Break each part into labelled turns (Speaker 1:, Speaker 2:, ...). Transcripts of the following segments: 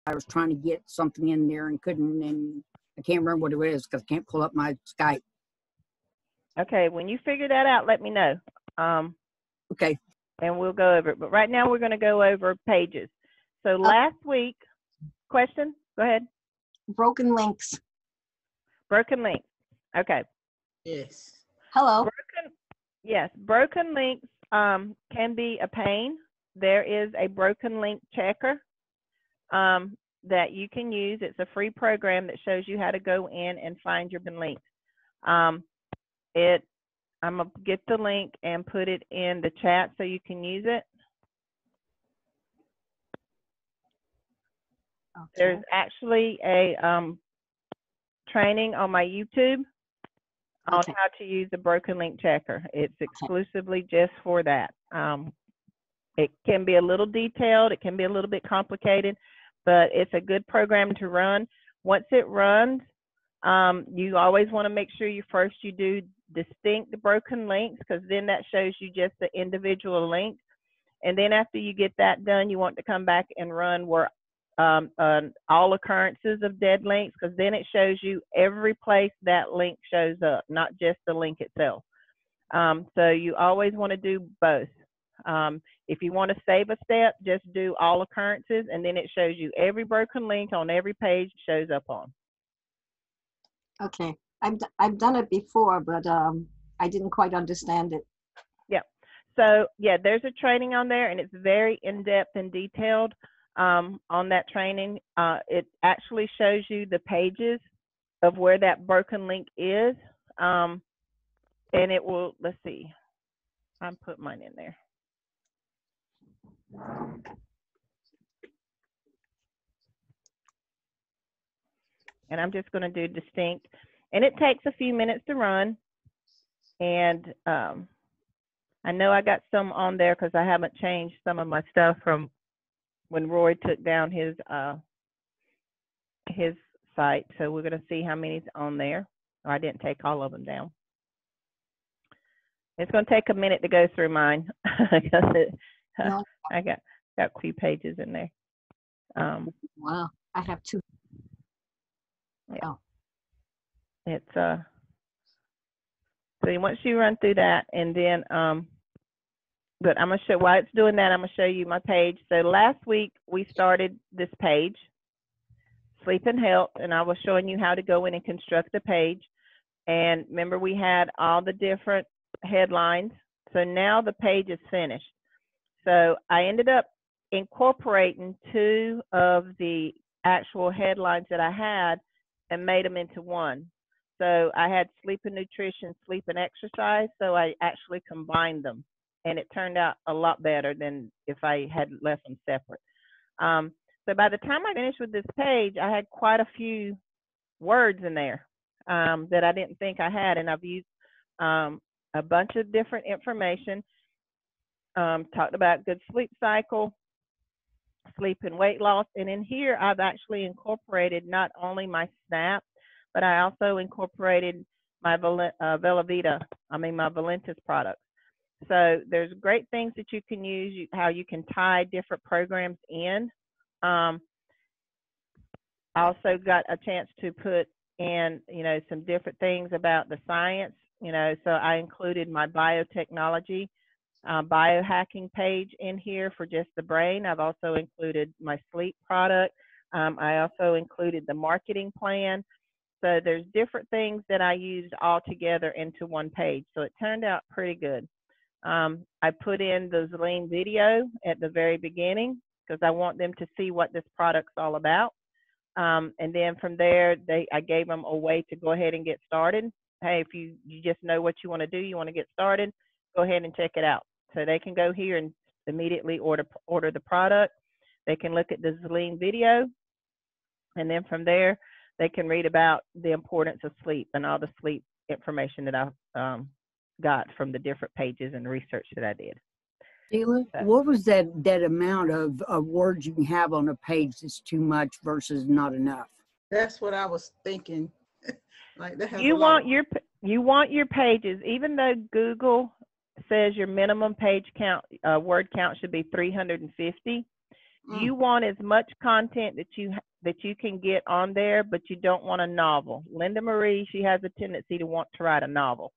Speaker 1: I was trying to get something in there and couldn't, and I can't remember what it is because I can't pull up my Skype.
Speaker 2: Okay, when you figure that out, let me know.
Speaker 1: Okay.
Speaker 2: And we'll go over it. But right now we're going to go over pages. So last week, question? Go ahead.
Speaker 3: Broken links.
Speaker 2: Broken links. Okay.
Speaker 4: Yes.
Speaker 3: Hello.
Speaker 2: Broken links can be a pain. There is a broken link checker that you can use. It's a free program that shows you how to go in and find your links. I'm going to get the link and put it in the chat so you can use it. Okay. There's actually a training on my YouTube on how to use the broken link checker. It's exclusively just for that. It can be a little detailed. It can be a little bit complicated, but it's a good program to run. Once it runs, you always want to make sure you do distinct broken links, because then that shows you just the individual link. And then after you get that done, you want to come back and run where all occurrences of dead links, because then it shows you every place that link shows up, not just the link itself. So you always want to do both. If you want to save a step, just do all occurrences, and then it shows you every broken link on every page shows up on.
Speaker 3: Okay, I've done it before, but I didn't quite understand it.
Speaker 2: Yeah. So yeah, there's a training on there, and it's very in-depth and detailed on that training. It actually shows you the pages of where that broken link is, and it will. Let's see. I'm putting mine in there. And I'm just going to do distinct, and it takes a few minutes to run. And I know I got some on there because I haven't changed some of my stuff from when Roy took down his site. So we're going to see how many's on there. Oh, I didn't take all of them down. It's going to take a minute to go through mine because I got a few pages in there.
Speaker 3: Wow, I have 2.
Speaker 2: Yeah. Oh. It's so once you run through that, and then but I'm gonna show while it's doing that, I'm gonna show you my page. So last week we started this page, Sleep and Health, and I was showing you how to go in and construct the page. And remember, we had all the different headlines. So now the page is finished. So I ended up incorporating 2 of the actual headlines that I had and made them into one. So I had sleep and nutrition, sleep and exercise. So I actually combined them, and it turned out a lot better than if I had left them separate. So by the time I finished with this page, I had quite a few words in there that I didn't think I had. And I've used a bunch of different information, talked about good sleep cycle, sleep and weight loss. And in here, I've actually incorporated not only my SNAP, but I also incorporated my Velavita, my Valentis products. So there's great things that you can use, how you can tie different programs in. I also got a chance to put in, some different things about the science, so I included my biotechnology, biohacking page in here for just the brain. I've also included my sleep product. I also included the marketing plan. So there's different things that I used all together into one page. So it turned out pretty good. I put in the Zlene video at the very beginning because I want them to see what this product's all about. And then from there, I gave them a way to go ahead and get started. Hey, if you just know what you want to do, you want to get started, go ahead and check it out. So they can go here and immediately order the product. They can look at the Zlene video. And then from there, they can read about the importance of sleep and all the sleep information that I got from the different pages and research that I did.
Speaker 1: Sheila, what was that amount of words you can have on a page that's too much versus not enough?
Speaker 4: That's what I was thinking. Like that has
Speaker 2: you want your pages, even though Google says your minimum page count, word count should be 350, You want as much content that you can get on there, but you don't want a novel. Linda Marie, she has a tendency to want to write a novel.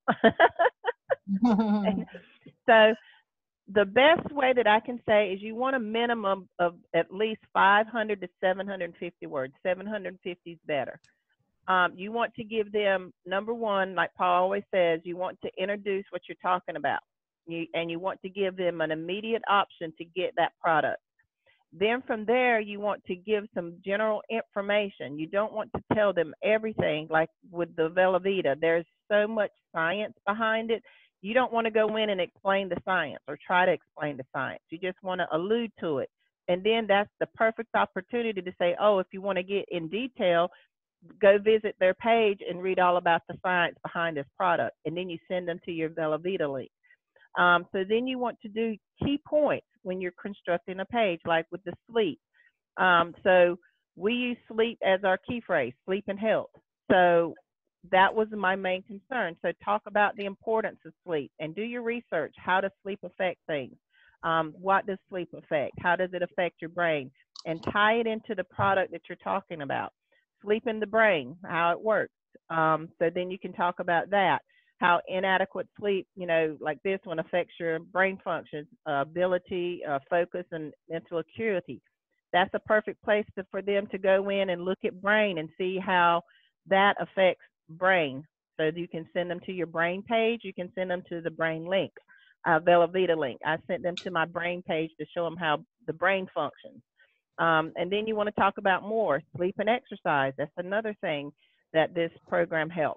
Speaker 2: And so the best way that I can say is you want a minimum of at least 500 to 750 words. 750 is better. You want to give them, number one, like Paul always says, you want to introduce what you're talking about. And you want to give them an immediate option to get that product. Then from there, you want to give some general information. You don't want to tell them everything, like with the Velavita. There's so much science behind it. You don't want to go in and explain the science or try to explain the science. You just want to allude to it. And then that's the perfect opportunity to say, oh, if you want to get in detail, go visit their page and read all about the science behind this product. And then you send them to your Velavita link. So then you want to do key points when you're constructing a page, like with the sleep. So we use sleep as our key phrase, sleep and health. So that was my main concern. So talk about the importance of sleep and do your research. How does sleep affect things? What does sleep affect? How does it affect your brain? And tie it into the product that you're talking about. Sleep in the brain, how it works. So then you can talk about that. How inadequate sleep, you know, like this one affects your brain functions, ability, focus, and mental acuity. That's a perfect place for them to go in and look at brain and see how that affects brain. So you can send them to your brain page. You can send them to the brain link, Velavita link. I sent them to my brain page to show them how the brain functions. And then you want to talk about more sleep and exercise. That's another thing that this program helps.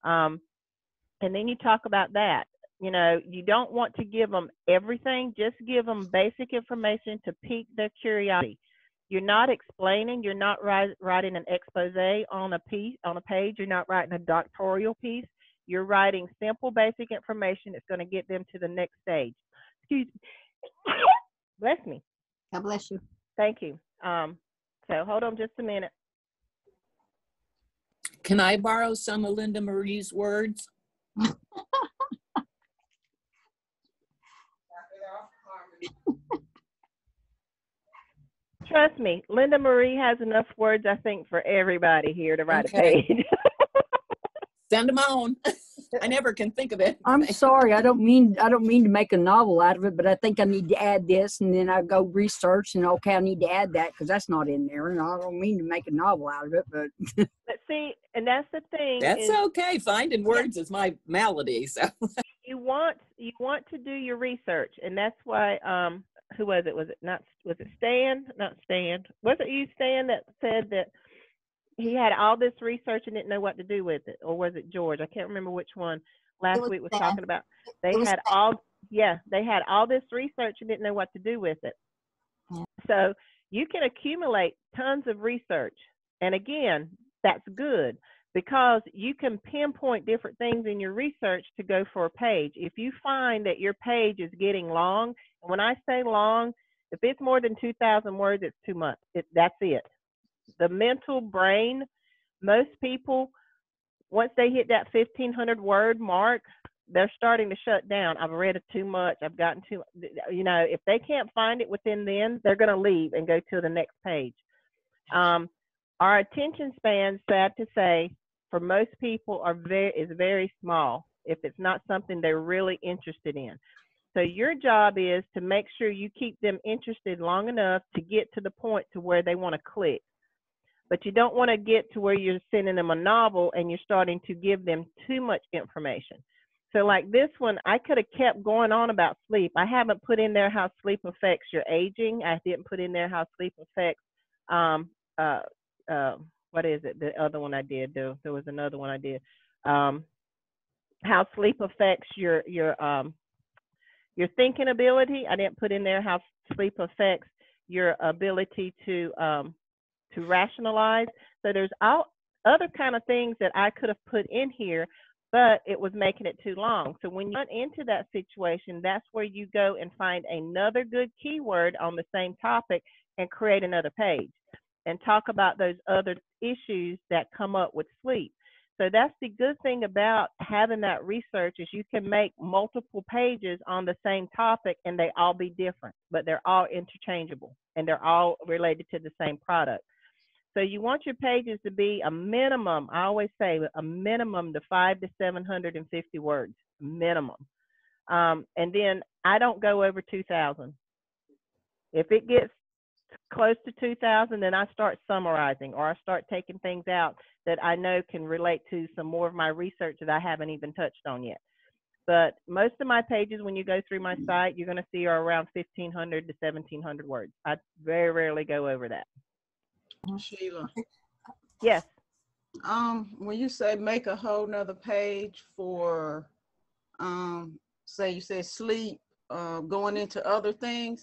Speaker 2: And then you talk about that. You know, you don't want to give them everything. Just give them basic information to pique their curiosity. You're not explaining. You're not writing an expose on a page. You're not writing a doctoral piece. You're writing simple, basic information that's going to get them to the next stage. Excuse me. Bless me.
Speaker 3: God bless you.
Speaker 2: Thank you. So hold on just a minute.
Speaker 5: Can I borrow some of Linda Marie's words?
Speaker 2: Trust me, Linda Marie has enough words, I think, for everybody here to write a page.
Speaker 5: Send them on. I never can think of it.
Speaker 1: I'm sorry, I don't mean to make a novel out of it, but I think I need to add this, and then I go research, and okay, I need to add that because that's not in there, and I don't mean to make a novel out of it, but.
Speaker 2: But see, and that's the thing.
Speaker 5: That's okay. Finding words is my malady. So
Speaker 2: you want to do your research, and that's why. Who was it? Was it Stan? Not Stan. Was it you, Stan, that said that he had all this research and didn't know what to do with it? Or was it George? I can't remember which one last week was talking about. They had all this research and didn't know what to do with it.
Speaker 3: Yeah.
Speaker 2: So you can accumulate tons of research. And again, that's good because you can pinpoint different things in your research to go for a page. If you find that your page is getting long, and when I say long, if it's more than 2,000 words, it's too much. That's it. The mental brain, most people, once they hit that 1,500 word mark, they're starting to shut down. I've read it too much. I've gotten too, you know, if they can't find it within then, they're going to leave and go to the next page. Our attention span, sad to say, for most people is very small if it's not something they're really interested in. So your job is to make sure you keep them interested long enough to get to the point to where they want to click. But you don't want to get to where you're sending them a novel and you're starting to give them too much information. So like this one, I could have kept going on about sleep. I haven't put in there how sleep affects your aging. I didn't put in there how sleep affects, what is it? The other one I did do. There was another one I did. How sleep affects your thinking ability. I didn't put in there how sleep affects your ability to rationalize. So there's all other kind of things that I could have put in here, but it was making it too long. So when you run into that situation, that's where you go and find another good keyword on the same topic and create another page and talk about those other issues that come up with sleep. So that's the good thing about having that research is you can make multiple pages on the same topic and they all be different, but they're all interchangeable and they're all related to the same product. So you want your pages to be a minimum, I always say a minimum to 500 to 750 words, minimum. And then I don't go over 2,000. If it gets close to 2,000, then I start summarizing or I start taking things out that I know can relate to some more of my research that I haven't even touched on yet. But most of my pages, when you go through my site, you're going to see are around 1,500 to 1,700 words. I very rarely go over that.
Speaker 4: Sheila,
Speaker 2: Yes.
Speaker 4: when you say make a whole nother page for, say you said sleep, going into other things,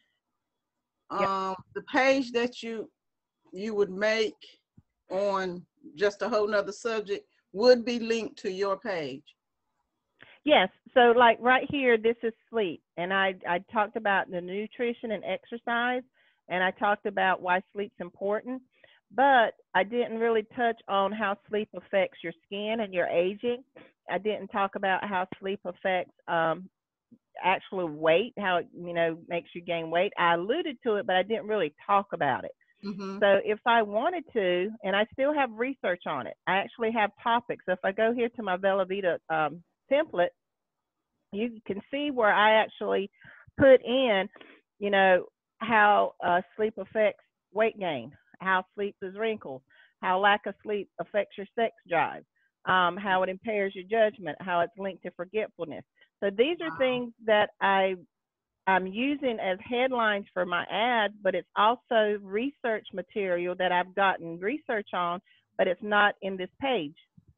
Speaker 4: the page that you would make on just a whole nother subject would be linked to your page.
Speaker 2: Yes. So like right here, this is sleep. And I talked about the nutrition and exercise, and I talked about why sleep's important, but I didn't really touch on how sleep affects your skin and your aging. I didn't talk about how sleep affects actual weight, how it, you know, makes you gain weight. I alluded to it, but I didn't really talk about it. So if I wanted to, and I still have research on it, I actually have topics. So if I go here to my Vellavita template, you can see where I actually put in, you know, how sleep affects weight gain, how sleep is wrinkles, how lack of sleep affects your sex drive, how it impairs your judgment, how it's linked to forgetfulness. So these are things that I'm using as headlines for my ads, but it's also research material that I've gotten research on, but it's not in this page.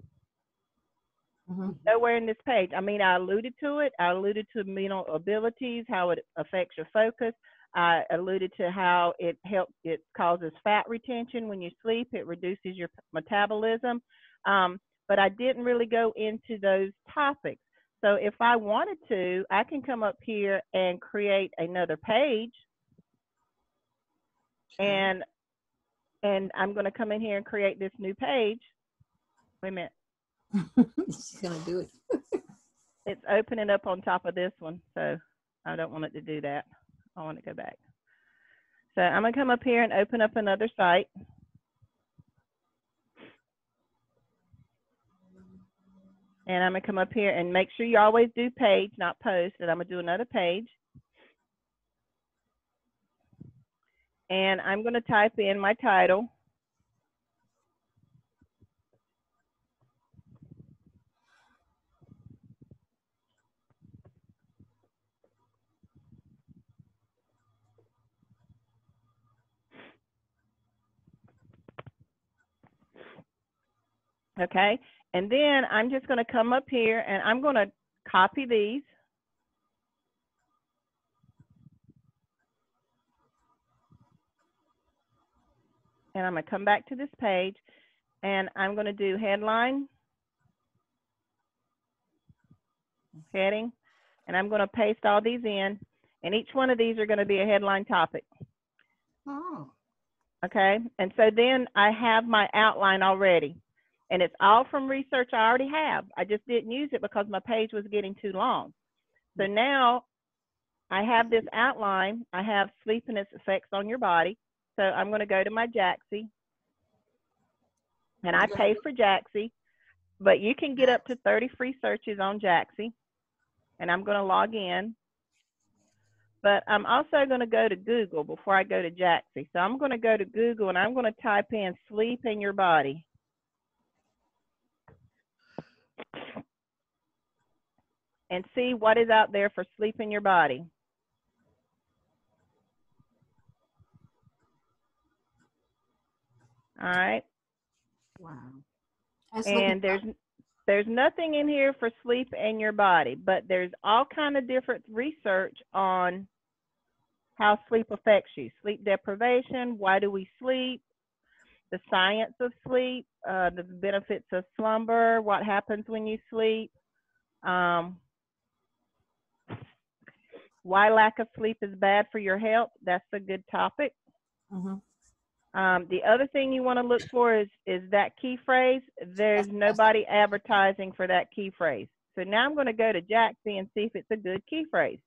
Speaker 2: Nowhere in this page. I mean, I alluded to it. I alluded to mental abilities, how it affects your focus. I alluded to how it causes fat retention when you sleep. It reduces your metabolism. But I didn't really go into those topics. So if I wanted to, I can come up here and create another page. And I'm going to come in here and create this new page. Wait a minute.
Speaker 5: She's gonna do it.
Speaker 2: It's opening up on top of this one, so I don't want it to do that. I want to go back. So I'm going to come up here and open up another site. And I'm going to come up here and make sure you always do page, not post. And I'm going to do another page. And I'm going to type in my title. Okay, and then I'm just going to come up here and I'm going to copy these. And I'm going to come back to this page and I'm going to do headline, heading, and I'm going to paste all these in. And each one of these are going to be a headline topic.
Speaker 4: Oh.
Speaker 2: Okay, and so then I have my outline already. And it's all from research I already have. I just didn't use it because my page was getting too long. So now I have this outline. I have sleep and its effects on your body. So I'm going to go to my Jaxie. And I pay for Jaxie. But you can get up to 30 free searches on Jaxie. And I'm going to log in. But I'm also going to go to Google before I go to Jaxie. So I'm going to go to Google and I'm going to type in sleep in your body. And see what is out there for sleep in your body. All right.
Speaker 4: Wow.
Speaker 2: And there's nothing in here for sleep in your body, but there's all kind of different research on how sleep affects you. Sleep deprivation, why do we sleep, the science of sleep, the benefits of slumber, what happens when you sleep, why lack of sleep is bad for your health. That's a good topic. The other thing you want to look for is that key phrase. There's nobody advertising for that key phrase. So now I'm going to go to Jaxie and see if it's a good key phrase.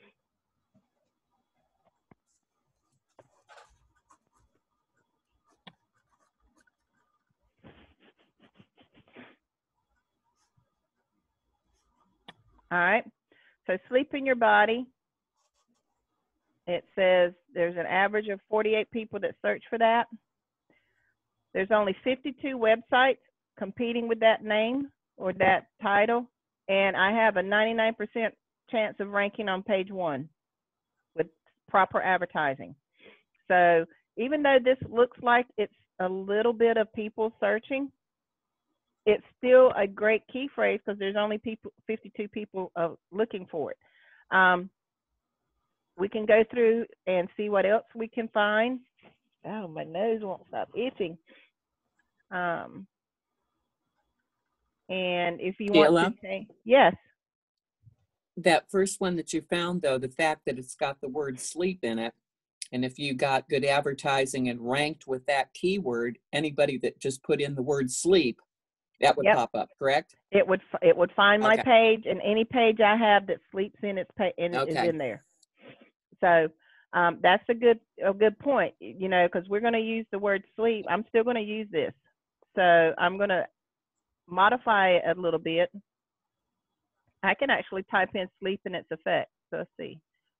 Speaker 2: All right. So sleep in your body. It says there's an average of 48 people that search for that. There's only 52 websites competing with that name or that title. And I have a 99% chance of ranking on page 1 with proper advertising. So even though this looks like it's a little bit of people searching, it's still a great key phrase because there's only 52 people looking for it. We can go through and see what else we can find. Oh, my nose won't stop itching. And if you want
Speaker 5: Sheila?
Speaker 2: to say, yes.
Speaker 5: That first one that you found, though, the fact that it's got the word sleep in it, and if you got good advertising and ranked with that keyword, anybody that just put in the word sleep, that would pop up, correct?
Speaker 2: It would find my page, and any page I have that sleeps in its page is in there. So that's a good point, you know, because we're going to use the word sleep. I'm still going to use this. So I'm going to modify it a little bit. I can actually type in sleep and its effects. So let's see.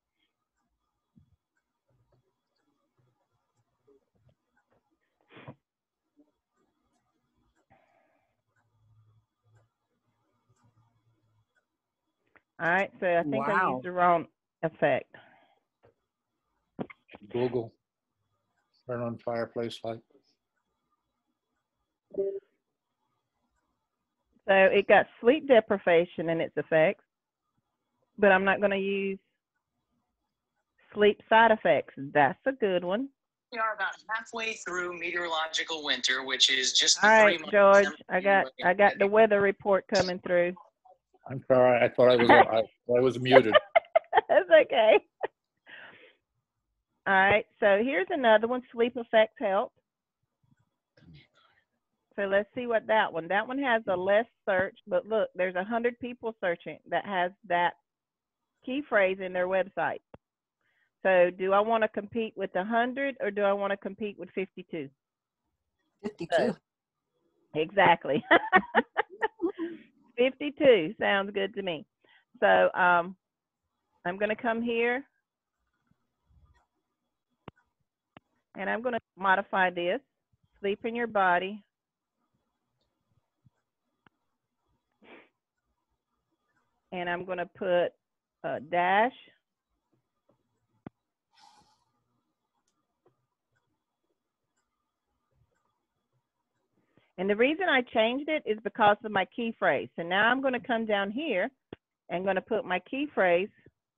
Speaker 2: All right, so I think I used the wrong effect.
Speaker 6: Google. Turn on fireplace light.
Speaker 2: So it got sleep deprivation in its effects, but I'm not going to use sleep side effects. That's a good one.
Speaker 7: We are about halfway through meteorological winter, which is just
Speaker 2: all right, George. I got the weather report coming through.
Speaker 6: I'm sorry. I thought I was muted.
Speaker 2: That's okay. All right. So here's another one. Sleep effects help. So let's see what that one. That one has a less search, but look, there's 100 people searching that has that key phrase in their website. So do I want to compete with 100 or do I want to compete with 52?
Speaker 3: 52.
Speaker 2: So, exactly. 52 sounds good to me. So I'm going to come here and I'm going to modify this. Sleep in your body. And I'm going to put a dash. And the reason I changed it is because of my key phrase. So now I'm going to come down here and going to put my key phrase.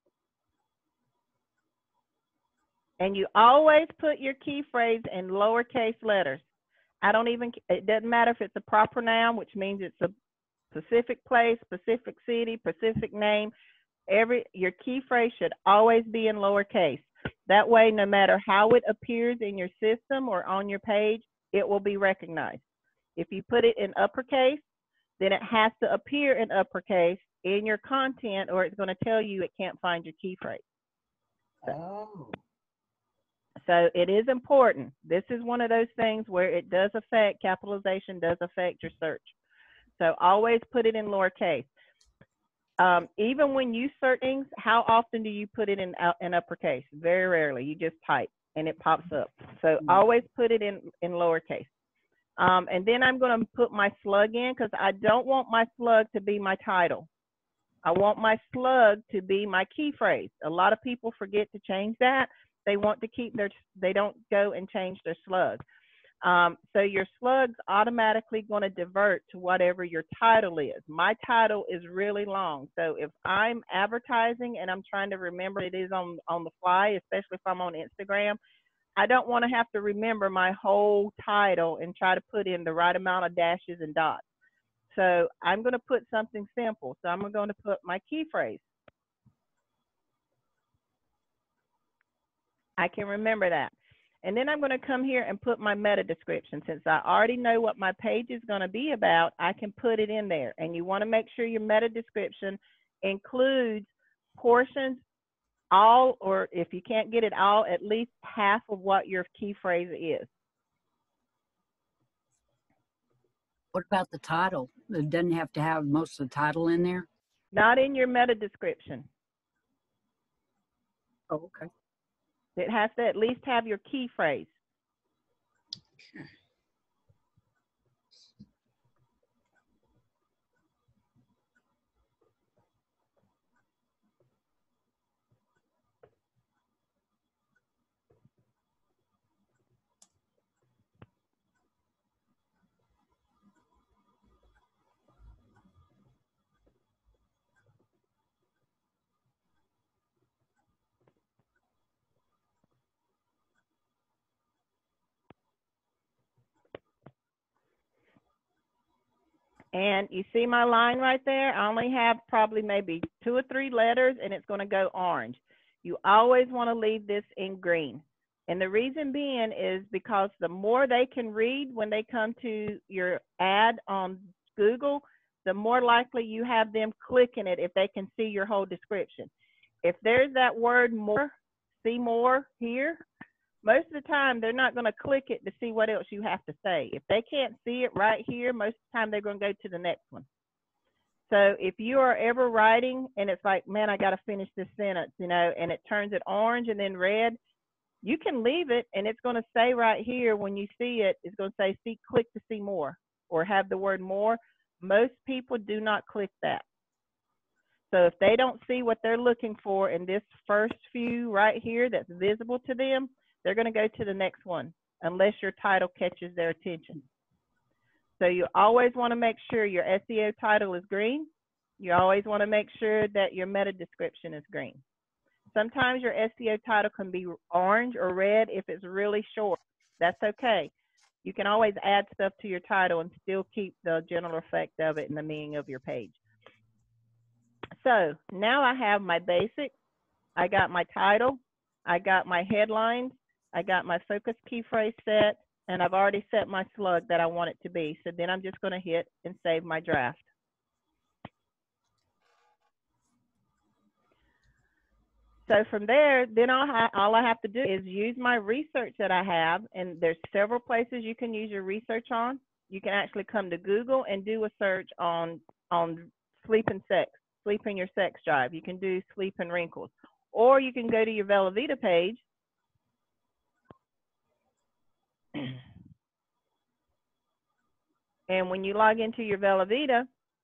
Speaker 2: And you always put your key phrase in lowercase letters. It doesn't matter if it's a proper noun, which means it's a specific place, specific city, specific name. Your key phrase should always be in lowercase. That way, no matter how it appears in your system or on your page, it will be recognized. If you put it in uppercase, then it has to appear in uppercase in your content, or it's going to tell you it can't find your key phrase. So it is important. This is one of those things where it does affect, capitalization does affect your search. So always put it in lowercase. Even when you search things, how often do you put it in uppercase? Very rarely. You just type and it pops up. So always put it in lowercase. And then I'm going to put my slug in because I don't want my slug to be my title. I want my slug to be my key phrase. A lot of people forget to change that. They want to keep they don't go and change their slug. So your slug's automatically going to divert to whatever your title is. My title is really long. So if I'm advertising and I'm trying to remember it is on the fly, especially if I'm on Instagram, I don't want to have to remember my whole title and try to put in the right amount of dashes and dots. So I'm going to put something simple. So I'm going to put my key phrase. I can remember that. And then I'm going to come here and put my meta description. Since I already know what my page is going to be about, I can put it in there. And you want to make sure your meta description includes portions, all, or if you can't get it all, at least half of what your key phrase is.
Speaker 1: What about the title? It doesn't have to have most of the title in there?
Speaker 2: Not in your meta description.
Speaker 1: Oh, okay.
Speaker 2: It has to at least have your key phrase. And you see my line right there? I only have probably maybe 2 or 3 letters, and it's going to go orange. You always want to leave this in green. And the reason being is because the more they can read when they come to your ad on Google, the more likely you have them clicking it if they can see your whole description. If there's that word more, see more here, most of the time they're not going to click it to see what else you have to say. If they can't see it right here, most of the time they're going to go to the next one. So if you are ever writing and it's like, man, I got to finish this sentence, you know, and it turns it orange and then red, you can leave it and it's going to say right here when you see it, it's going to say, see, click to see more, or have the word more. Most people do not click that. So if they don't see what they're looking for in this first few right here that's visible to them, they're going to go to the next one unless your title catches their attention. So you always want to make sure your SEO title is green. You always want to make sure that your meta description is green. Sometimes your SEO title can be orange or red if it's really short. That's okay. You can always add stuff to your title and still keep the general effect of it and the meaning of your page. So now I have my basic. I got my title. I got my headlines. I got my focus key phrase set, and I've already set my slug that I want it to be. So then I'm just going to hit and save my draft. So from there, then all I have to do is use my research that I have, and there's several places you can use your research on. You can actually come to Google and do a search on sleep and sex, sleep in your sex drive. You can do sleep and wrinkles, or you can go to your Velveeta page. And when you log into your Velveeta,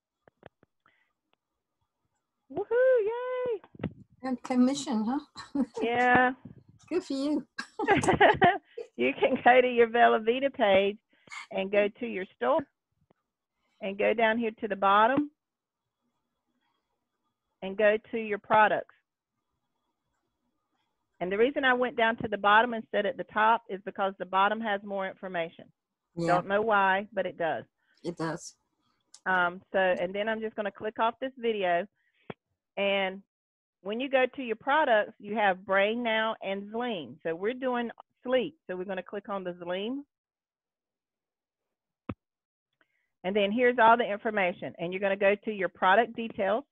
Speaker 2: woohoo, yay!
Speaker 3: And commission, huh?
Speaker 2: Yeah.
Speaker 3: Good for you.
Speaker 2: You can go to your Velveeta page and go to your store and go down here to the bottom and go to your products. And the reason I went down to the bottom instead at the top is because the bottom has more information.
Speaker 3: Yeah,
Speaker 2: Don't know why, but it does.
Speaker 3: it does.
Speaker 2: And then I'm just going to click off this video. And when you go to your products, you have Brain Now and Zleam. So we're doing sleep. So we're going to click on the Zleam. And then here's all the information. And you're going to go to your product details.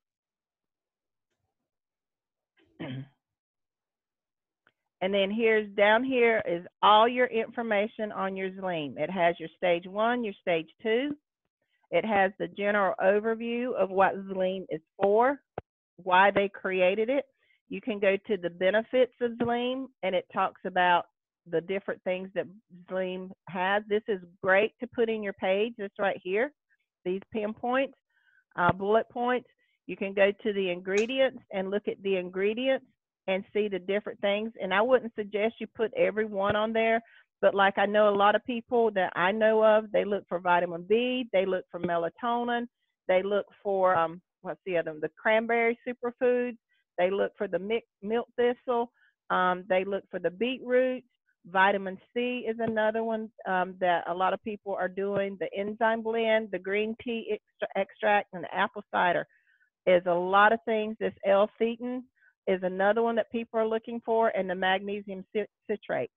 Speaker 2: And then down here is all your information on your Zleam. It has your stage 1, your stage 2. It has the general overview of what Zleam is for, why they created it. You can go to the benefits of Zleam, and it talks about the different things that Zleam has. This is great to put in your page. This right here, these pinpoints, bullet points. You can go to the ingredients and look at the ingredients and see the different things. And I wouldn't suggest you put every one on there, but like I know a lot of people that I know of, they look for vitamin B, they look for melatonin, they look for, what's the other one? The cranberry superfoods, they look for the milk thistle, they look for the beetroot, vitamin C is another one that a lot of people are doing, the enzyme blend, the green tea extract, and the apple cider is a lot of things. This L-theanine is another one that people are looking for, and the magnesium citrate.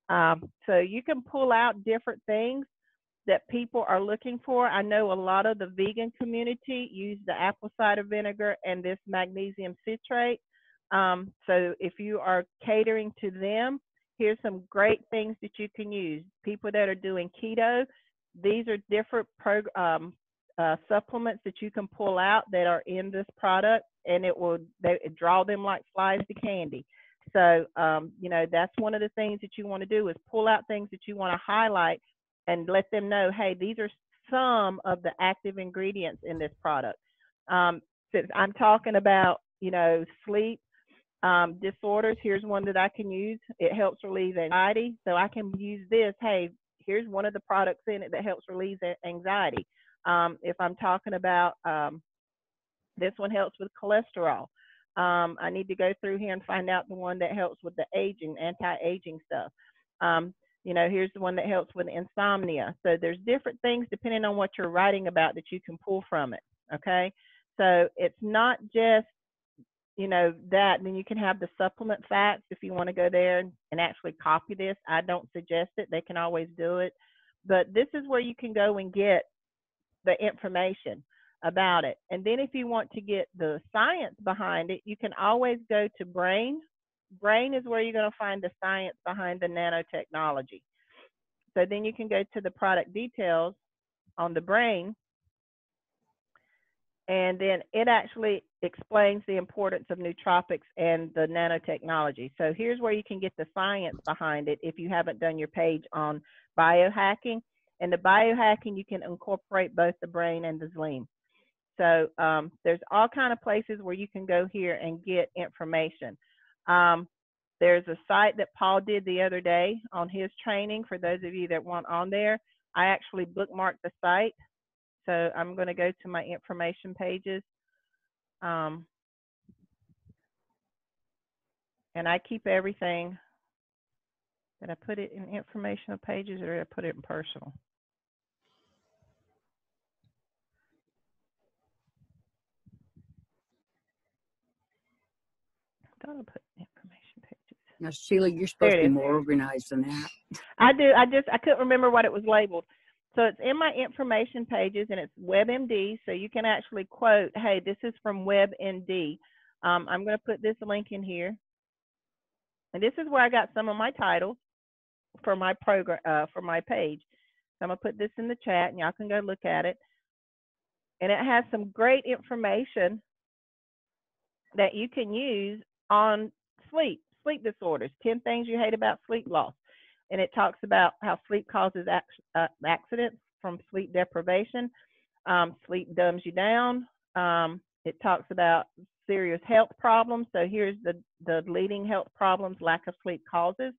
Speaker 2: So you can pull out different things that people are looking for. I know a lot of the vegan community use the apple cider vinegar and this magnesium citrate. So if you are catering to them, here's some great things that you can use. People that are doing keto, these are different supplements that you can pull out that are in this product, and it draw them like flies to candy. So, you know, that's one of the things that you want to do is pull out things that you want to highlight and let them know, hey, these are some of the active ingredients in this product. Since I'm talking about, you know, sleep disorders, here's one that I can use. It helps relieve anxiety. So I can use this, hey, here's one of the products in it that helps relieve anxiety. If I'm talking about this one helps with cholesterol. I need to go through here and find out the one that helps with the aging, anti-aging stuff. You know, here's the one that helps with insomnia. So there's different things depending on what you're writing about that you can pull from it. Okay. So it's not just, you know, that, and then you can have the supplement facts if you want to go there and actually copy this. I don't suggest it. They can always do it. But this is where you can go and get the information about it. And then if you want to get the science behind it, you can always go to Brain. Brain is where you're going to find the science behind the nanotechnology. So then you can go to the product details on the Brain, and then it actually explains the importance of nootropics and the nanotechnology. So here's where you can get the science behind it if you haven't done your page on biohacking. And the biohacking, you can incorporate both the Brain and the Zleam. So there's all kind of places where you can go here and get information. There's a site that Paul did the other day on his training. For those of you that weren't on there, I actually bookmarked the site. So I'm going to go to my information pages. And I keep everything. Did I put it in informational pages or did I put it in personal? I thought I put information pages.
Speaker 1: Now, Sheila, you're supposed to be more organized than that.
Speaker 2: I do. I couldn't remember what it was labeled. So it's in my information pages, and it's WebMD. So you can actually quote, hey, this is from WebMD. I'm going to put this link in here. And this is where I got some of my titles for my program, for my page. So I'm going to put this in the chat, and y'all can go look at it. And it has some great information that you can use on sleep disorders, 10 things you hate about sleep loss. And it talks about how sleep causes accidents from sleep deprivation. Sleep dumbs you down. It talks about serious health problems. So here's the leading health problems lack of sleep causes.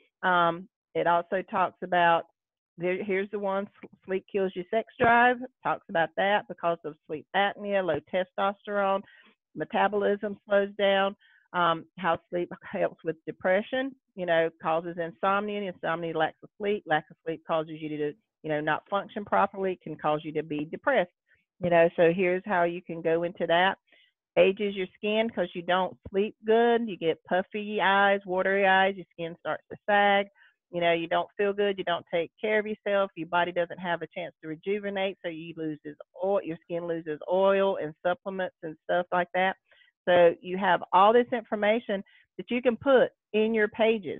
Speaker 2: It also talks about, here's the one, sleep kills your sex drive. It talks about that because of sleep apnea, low testosterone, metabolism slows down. How sleep helps with depression, you know, causes insomnia. Insomnia, lack of sleep causes you to, you know, not function properly. It can cause you to be depressed, you know. So here's how you can go into that. Ages your skin because you don't sleep good. You get puffy eyes, watery eyes. Your skin starts to sag. You know, you don't feel good. You don't take care of yourself. Your body doesn't have a chance to rejuvenate. So you loses oil. Your skin loses oil and supplements and stuff like that. So you have all this information that you can put in your pages.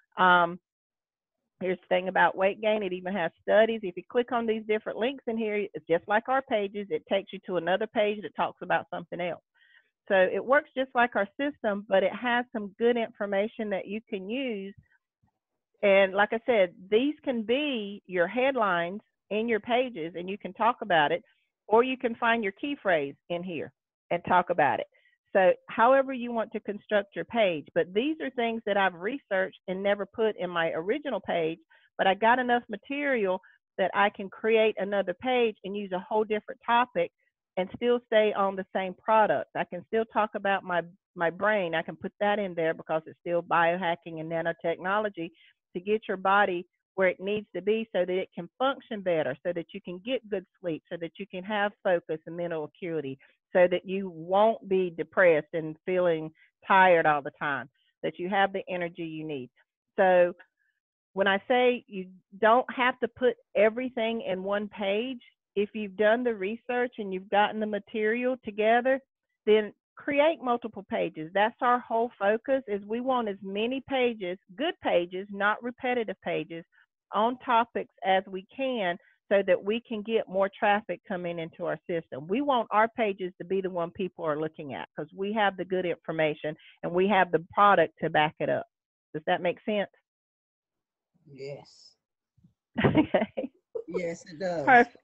Speaker 2: Here's the thing about weight gain. It even has studies. If you click on these different links in here, it's just like our pages. It takes you to another page that talks about something else. So it works just like our system, but it has some good information that you can use. And like I said, these can be your headlines in your pages, and you can talk about it, or you can find your key phrase in here and talk about it. So however you want to construct your page, but these are things that I've researched and never put in my original page, but I got enough material that I can create another page and use a whole different topic and still stay on the same product. I can still talk about my brain. I can put that in there because it's still biohacking and nanotechnology to get your body where it needs to be so that it can function better, so that you can get good sleep, so that you can have focus and mental acuity, so that you won't be depressed and feeling tired all the time, that you have the energy you need. So when I say you don't have to put everything in one page, if you've done the research and you've gotten the material together, then create multiple pages. That's our whole focus, is we want as many pages, good pages, not repetitive pages, on topics as we can, so that we can get more traffic coming into our system. We want our pages to be the one people are looking at, because we have the good information and we have the product to back it up. Does that make sense?
Speaker 4: Yes.
Speaker 2: Okay.
Speaker 4: Yes, it does.
Speaker 2: Perfect.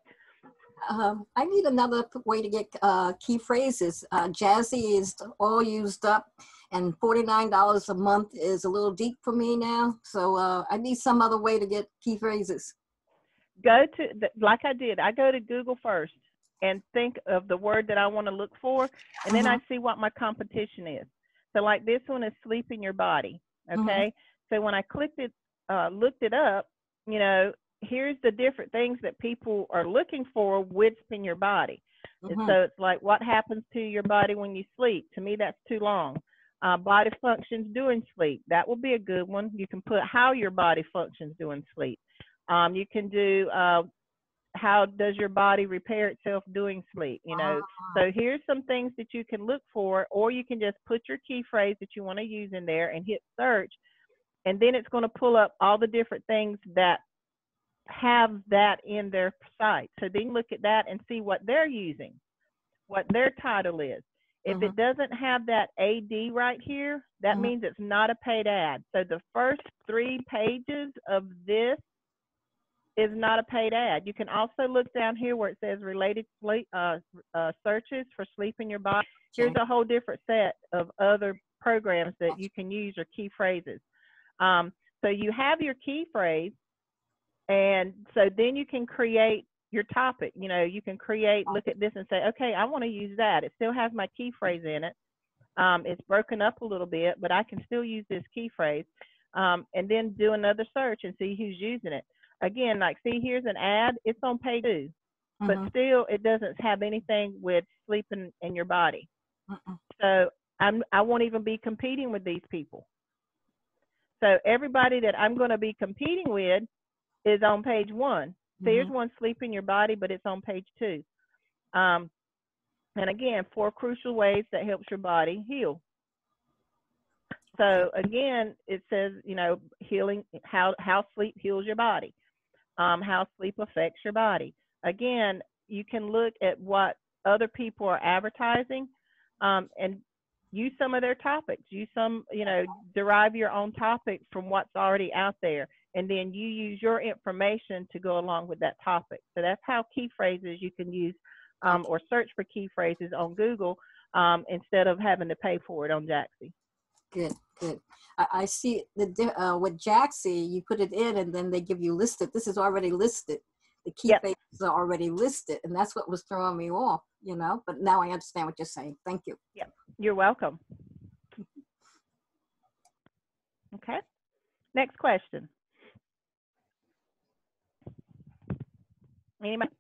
Speaker 3: I need another way to get key phrases. Jazzy is all used up, and $49 a month is a little deep for me now. So I need some other way to get key phrases.
Speaker 2: Go to, like I did, I go to Google first and think of the word that I want to look for, and then I see what my competition is. So like this one is sleep in your body, okay? So when I clicked it, looked it up, you know, here's the different things that people are looking for with in your body. And so it's like, what happens to your body when you sleep? To me, that's too long. Body functions during sleep. That will be a good one. You can put how your body functions during sleep. You can do how does your body repair itself during sleep, you know. So here's some things that you can look for, or you can just put your key phrase that you want to use in there and hit search, and then it's going to pull up all the different things that have that in their site. So then look at that and see what they're using, what their title is. If it doesn't have that AD right here, that means it's not a paid ad. So the first 3 pages of this is not a paid ad. You can also look down here where it says related sleep, searches for sleep in your body. Here's a whole different set of other programs that you can use, or key phrases. So you have your key phrase, and so then you can create your topic. You know, you can create, look at this and say, okay, I want to use that. It still has my key phrase in it. It's broken up a little bit, but I can still use this key phrase, and then do another search and see who's using it. Again, like, see, here's an ad. It's on page 2, but still it doesn't have anything with sleeping in your body. So I won't even be competing with these people. So everybody that I'm going to be competing with is on page 1. So here's one, sleep in your body, but it's on page 2. And again, 4 crucial ways that helps your body heal. So again, it says, you know, healing, how sleep heals your body, how sleep affects your body. Again, you can look at what other people are advertising, and use some of their topics. Use some, you know, derive your own topic from what's already out there, and then you use your information to go along with that topic. So that's how key phrases you can use, or search for key phrases on Google, instead of having to pay for it on Jaxie.
Speaker 3: Good, good. I see the with Jaxie, you put it in and then they give you listed. This is already listed. The key phrases are already listed, and that's what was throwing me off, you know. But now I understand what you're saying. Thank you.
Speaker 2: Yeah, you're welcome. Okay. Next question. Anybody?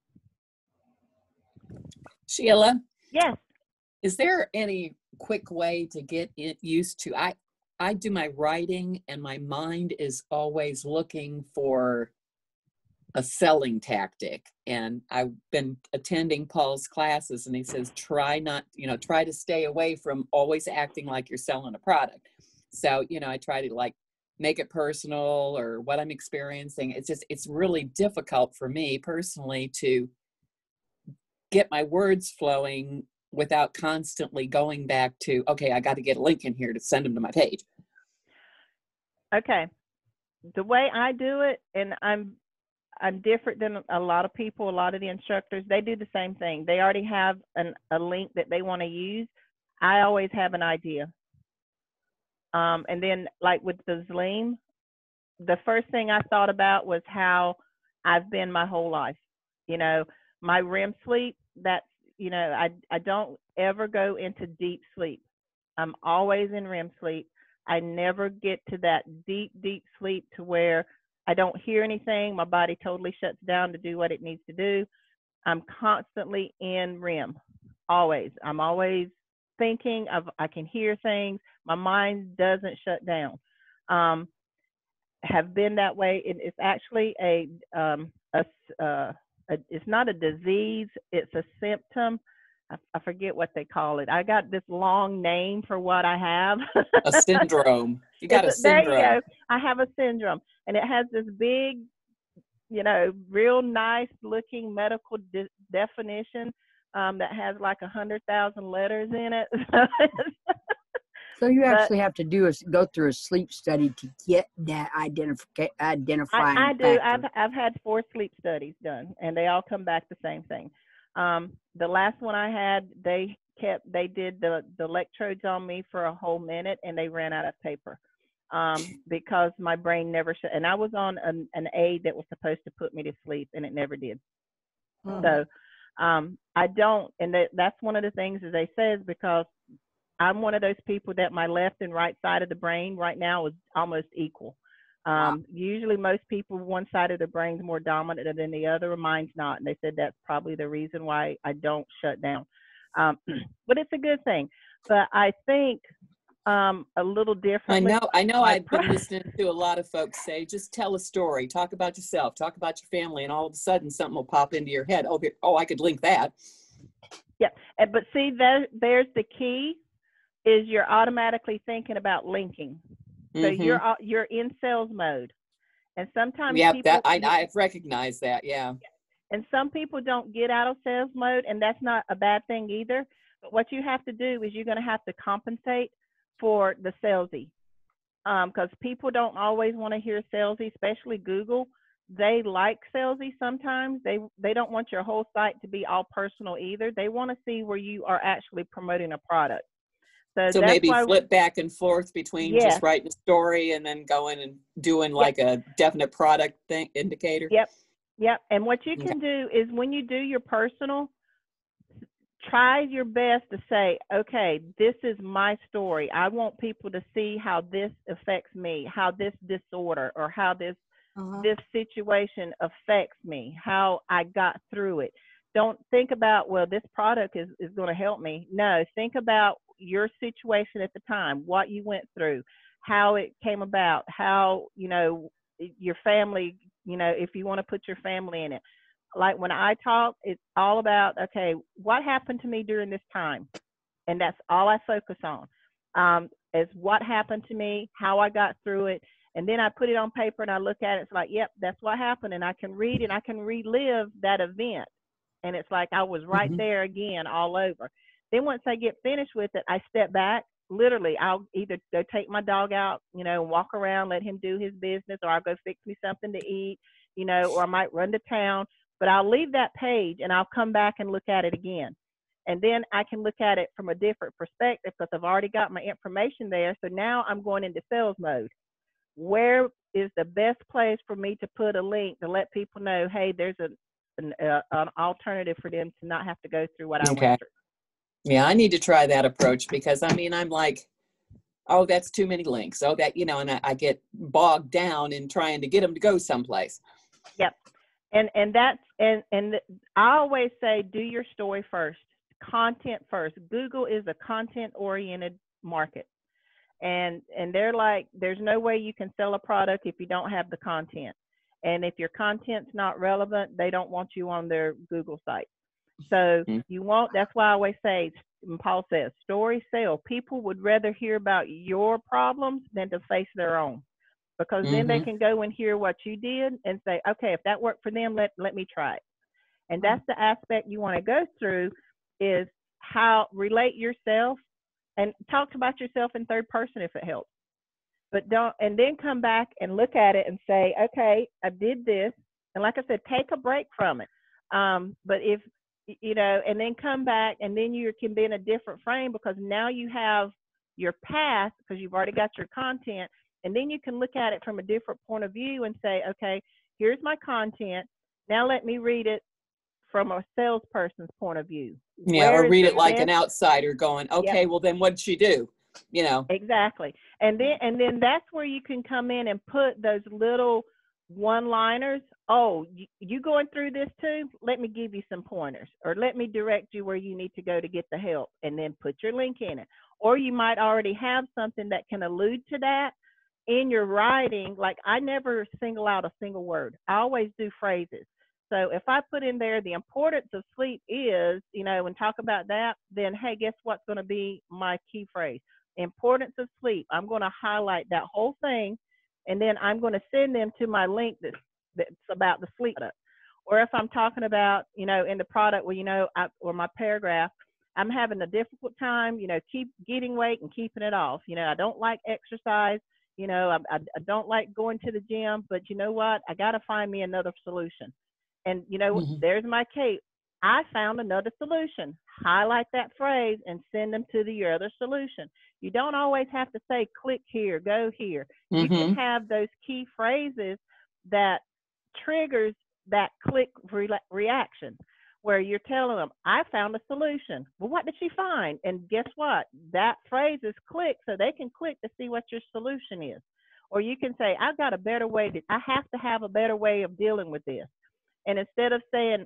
Speaker 5: Sheila?
Speaker 2: Yes.
Speaker 5: Is there any quick way to get it used to? I do my writing and my mind is always looking for a selling tactic. And I've been attending Paul's classes, and he says, try to stay away from always acting like you're selling a product. So, you know, I try to like make it personal or what I'm experiencing. It's really difficult for me personally to get my words flowing without constantly going back to, okay, I got to get a link in here to send them to my page.
Speaker 2: Okay. The way I do it, and I'm different than a lot of people, a lot of the instructors, they do the same thing. They already have a link that they want to use. I always have an idea. And then like with the Zleam, the first thing I thought about was how I've been my whole life. You know, my REM sleep, that's, you know, I don't ever go into deep sleep. I'm always in REM sleep. I never get to that deep, deep sleep to where I don't hear anything. My body totally shuts down to do what it needs to do. I'm constantly in REM, always. I'm always thinking I can hear things. My mind doesn't shut down. have been that way. It's actually it's not a disease, it's a symptom. I forget what they call it. I got this long name for what I have.
Speaker 5: A syndrome. You got a syndrome.
Speaker 2: There you go. I have a syndrome, and it has this big, real nice looking medical definition that has like 100,000 letters in it.
Speaker 1: So you actually have to go through a sleep study to get that identifying
Speaker 2: I do.
Speaker 1: factor.
Speaker 2: I've had 4 sleep studies done, and they all come back the same thing. The last one I had, they did the electrodes on me for a whole minute, and they ran out of paper because my brain never shut. And I was on an aid that was supposed to put me to sleep, and it never did.
Speaker 3: Mhm.
Speaker 2: So I don't, and that's one of the things that they say is because I'm one of those people that my left and right side of the brain right now is almost equal. Usually most people, one side of the brain is more dominant than the other, and mine's not. And they said that's probably the reason why I don't shut down. But it's a good thing. But I think a little differently.
Speaker 5: I know I've been listening to a lot of folks say, just tell a story, talk about yourself, talk about your family, and all of a sudden something will pop into your head. Oh, I could link that.
Speaker 2: Yeah, but see, there's the key. Is you're automatically thinking about linking. So you're in sales mode. And sometimes
Speaker 5: I've recognized that, yeah.
Speaker 2: And some people don't get out of sales mode, and that's not a bad thing either. But what you have to do is you're going to have to compensate for the salesy. Because people don't always want to hear salesy, especially Google. They like salesy sometimes. They don't want your whole site to be all personal either. They want to see where you are actually promoting a product.
Speaker 5: So maybe flip back and forth between just writing a story and then going and doing like a definite product indicator.
Speaker 2: Yep. And what you can do is when you do your personal, try your best to say, okay, this is my story. I want people to see how this affects me, how this disorder or how this situation affects me, how I got through it. Don't think about, well, this product is going to help me. No, think about your situation at the time, what you went through, how it came about, how, your family, if you want to put your family in it. Like when I talk, it's all about, okay, what happened to me during this time? And that's all I focus on, is what happened to me, how I got through it. And then I put it on paper and I look at it. It's like, yep, that's what happened. And I can read and I can relive that event. And it's like I was right there again all over. Then once I get finished with it, I step back. Literally, I'll either go take my dog out, walk around, let him do his business, or I'll go fix me something to eat, or I might run to town. But I'll leave that page and I'll come back and look at it again. And then I can look at it from a different perspective because I've already got my information there. So now I'm going into sales mode. Where is the best place for me to put a link to let people know, hey, there's an alternative for them to not have to go through what I went through.
Speaker 5: Yeah, I need to try that approach because I'm like, oh, that's too many links. Oh, that, and I get bogged down in trying to get them to go someplace.
Speaker 2: Yep. And I always say, do your story first, content first. Google is a content oriented market. And they're like, there's no way you can sell a product if you don't have the content. And if your content's not relevant, they don't want you on their Google site. So that's why I always say, and Paul says, story sell. People would rather hear about your problems than to face their own, because then they can go and hear what you did and say, okay, if that worked for them, let me try it. And that's the aspect you want to go through, is how relate yourself and talk about yourself in third person if it helps. But and then come back and look at it and say, okay, I did this. And like I said, take a break from it. But if, and then come back and then you can be in a different frame, because now you have your past because you've already got your content. And then you can look at it from a different point of view and say, okay, here's my content. Now let me read it from a salesperson's point of view.
Speaker 5: Yeah, or read it like an outsider going, okay, well then what'd she do?
Speaker 2: Exactly. And then that's where you can come in and put those little one-liners. Oh, you going through this too? Let me give you some pointers, or let me direct you where you need to go to get the help, and then put your link in it. Or you might already have something that can allude to that in your writing, like I never single out a single word. I always do phrases. So if I put in there the importance of sleep is, you know, and talk about that, then hey, guess what's going to be my key phrase? Importance of sleep. I'm going to highlight that whole thing, and then I'm going to send them to my link that's about the sleep product. Or if I'm talking about, you know, in the product where, you know, or my paragraph, I'm having a difficult time, you know, keep getting weight and keeping it off. You know, I don't like exercise. You know, I don't like going to the gym, but you know what? I got to find me another solution. And, you know, there's my case. I found another solution. Highlight that phrase and send them to your other solution. You don't always have to say, click here, go here. You can have those key phrases that triggers that click reaction, where you're telling them, I found a solution. Well, what did she find? And guess what? That phrase is click, so they can click to see what your solution is. Or you can say, I've got a better way. I have to have a better way of dealing with this. And instead of saying,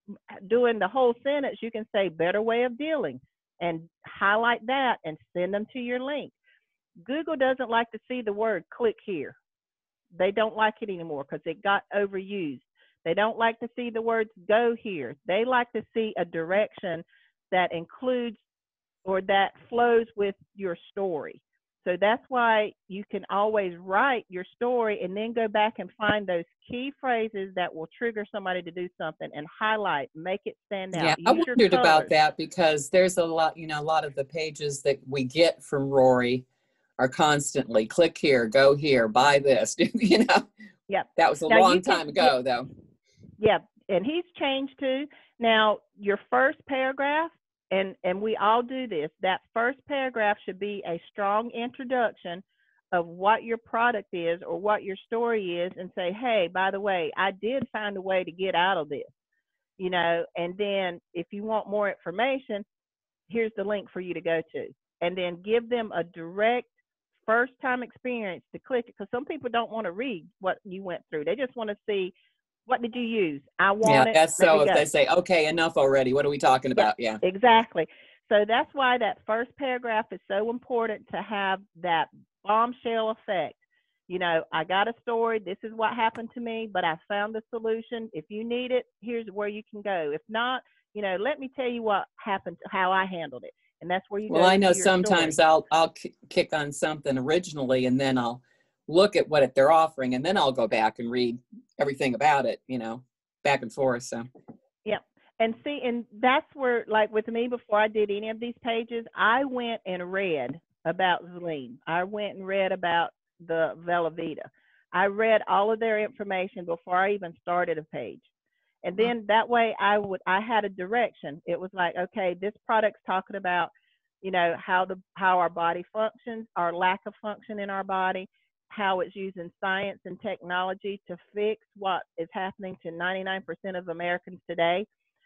Speaker 2: doing the whole sentence, you can say better way of dealing and highlight that and send them to your link. Google doesn't like to see the word click here. They don't like it anymore because it got overused. They don't like to see the words go here. They like to see a direction that includes or that flows with your story. So that's why you can always write your story and then go back and find those key phrases that will trigger somebody to do something and highlight, make it stand out.
Speaker 5: Yeah, I wondered about that because there's a lot, you know, a lot of the pages that we get from Rory are constantly click here, go here, buy this, you know.
Speaker 2: Yeah.
Speaker 5: That was a long time ago, though.
Speaker 2: Yeah, and he's changed too. Now, your first paragraph, and we all do this, that first paragraph should be a strong introduction of what your product is or what your story is, and say, hey, by the way, I did find a way to get out of this, you know. And then if you want more information, here's the link for you to go to. And then give them a direct first time experience to click it, because some people don't want to read what you went through. They just want to see, what did you use? I want it.
Speaker 5: Yeah, so if they say, okay, enough already, what are we talking about? Yeah,
Speaker 2: exactly. So that's why that first paragraph is so important, to have that bombshell effect. You know, I got a story. This is what happened to me, but I found the solution. If you need it, here's where you can go. If not, you know, let me tell you what happened, how I handled it. And that's where you go.
Speaker 5: Well, I know sometimes I'll kick on something originally, and then I'll look at what they're offering, and then I'll go back and read everything about it, you know, back and forth. So
Speaker 2: yeah. And see, and that's where, like with me, before I did any of these pages, I went and read about Xleem. I went and read about the Velavita. I read all of their information before I even started a page. And then that way I had a direction. It was like, okay, this product's talking about, you know, how our body functions, our lack of function in our body, how it's using science and technology to fix what is happening to 99% of Americans today.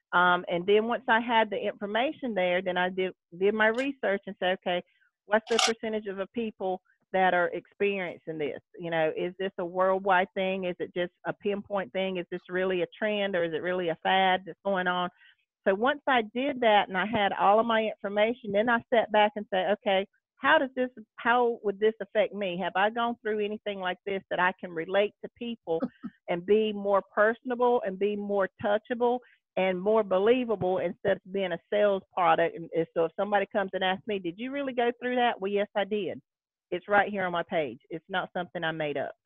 Speaker 2: And then once I had the information there, then I did my research and said, okay, what's the percentage of the people that are experiencing this? You know, is this a worldwide thing? Is it just a pinpoint thing? Is this really a trend, or is it really a fad that's going on? So once I did that and I had all of my information, then I sat back and said, okay, how would this affect me? Have I gone through anything like this that I can relate to people and be more personable and be more touchable and more believable instead of being a sales product? And so if somebody comes and asks me, did you really go through that? Well, yes, I did. It's right here on my page. It's not something I made up.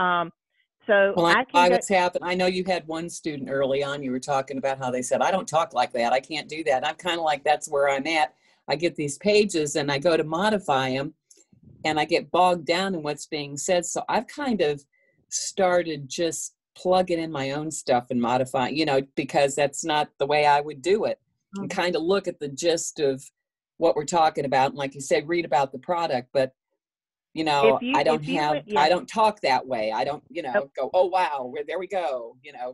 Speaker 2: So
Speaker 5: well, what's happened. I know you had one student early on, you were talking about how they said, I don't talk like that. I can't do that. I'm kind of like, that's where I'm at. I get these pages and I go to modify them and I get bogged down in what's being said. So I've kind of started just plugging in my own stuff and modifying, you know, because that's not the way I would do it. And kind of look at the gist of what we're talking about. And like you said, read about the product, but you know, I don't talk that way. I don't, you know, go, oh, wow, there we go. You know,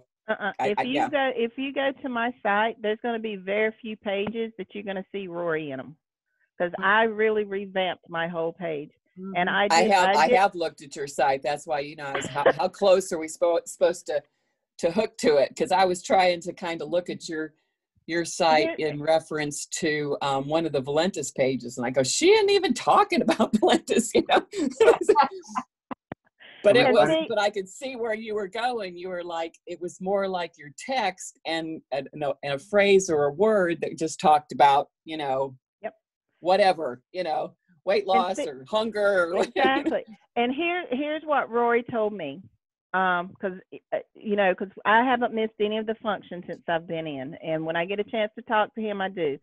Speaker 2: if you go to my site, there's going to be very few pages that you're going to see Rory in them, because I really revamped my whole page. And I have looked at your site. That's why, you know, how close are we supposed to hook to it? Because I was trying to kind of look at your site in reference to one of the Valentis pages, and I go, she ain't even talking about Valentis, you know.
Speaker 5: But it
Speaker 2: And
Speaker 5: was,
Speaker 2: see-
Speaker 5: but I could see where you were going. You were like, it was more like your text and a phrase or a word that just talked about,
Speaker 2: Yep.
Speaker 5: whatever, weight loss
Speaker 2: see-
Speaker 5: or hunger. Or
Speaker 2: Exactly. And here's what Rory told me. Because I haven't missed any of the functions since I've been in, and when I get a chance to talk to him, I do.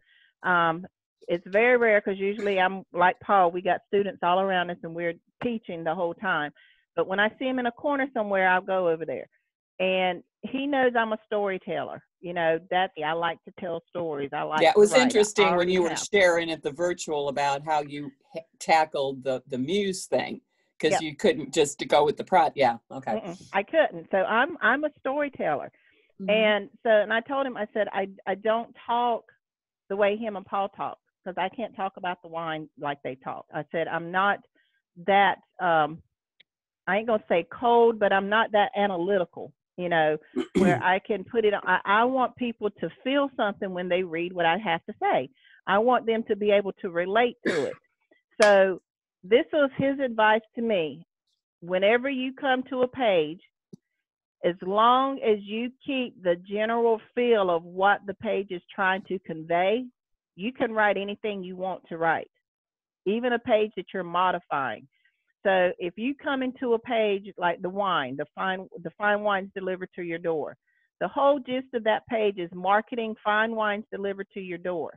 Speaker 2: It's very rare because usually I'm like Paul. We got students all around us, and we're teaching the whole time. But when I see him in a corner somewhere, I'll go over there, and he knows I'm a storyteller. I like to tell stories. I like.
Speaker 5: Yeah, it was
Speaker 2: to write. I
Speaker 5: interesting when
Speaker 2: already
Speaker 5: you were
Speaker 2: have.
Speaker 5: sharing at the virtual about how you tackled the Muse thing, because
Speaker 2: Yep.
Speaker 5: you couldn't just go with the prod. Yeah, okay.
Speaker 2: I couldn't. So I'm a storyteller.
Speaker 3: Mhm.
Speaker 2: And I told him, I said, I don't talk the way him and Paul talk, because I can't talk about the wine like they talk. I said, I'm not that, I ain't going to say cold, but I'm not that analytical, where I can put it on. I want people to feel something when they read what I have to say. I want them to be able to relate to it. So this was his advice to me. Whenever you come to a page, as long as you keep the general feel of what the page is trying to convey, you can write anything you want to write, even a page that you're modifying. So if you come into a page like the fine wines delivered to your door, the whole gist of that page is marketing fine wines delivered to your door.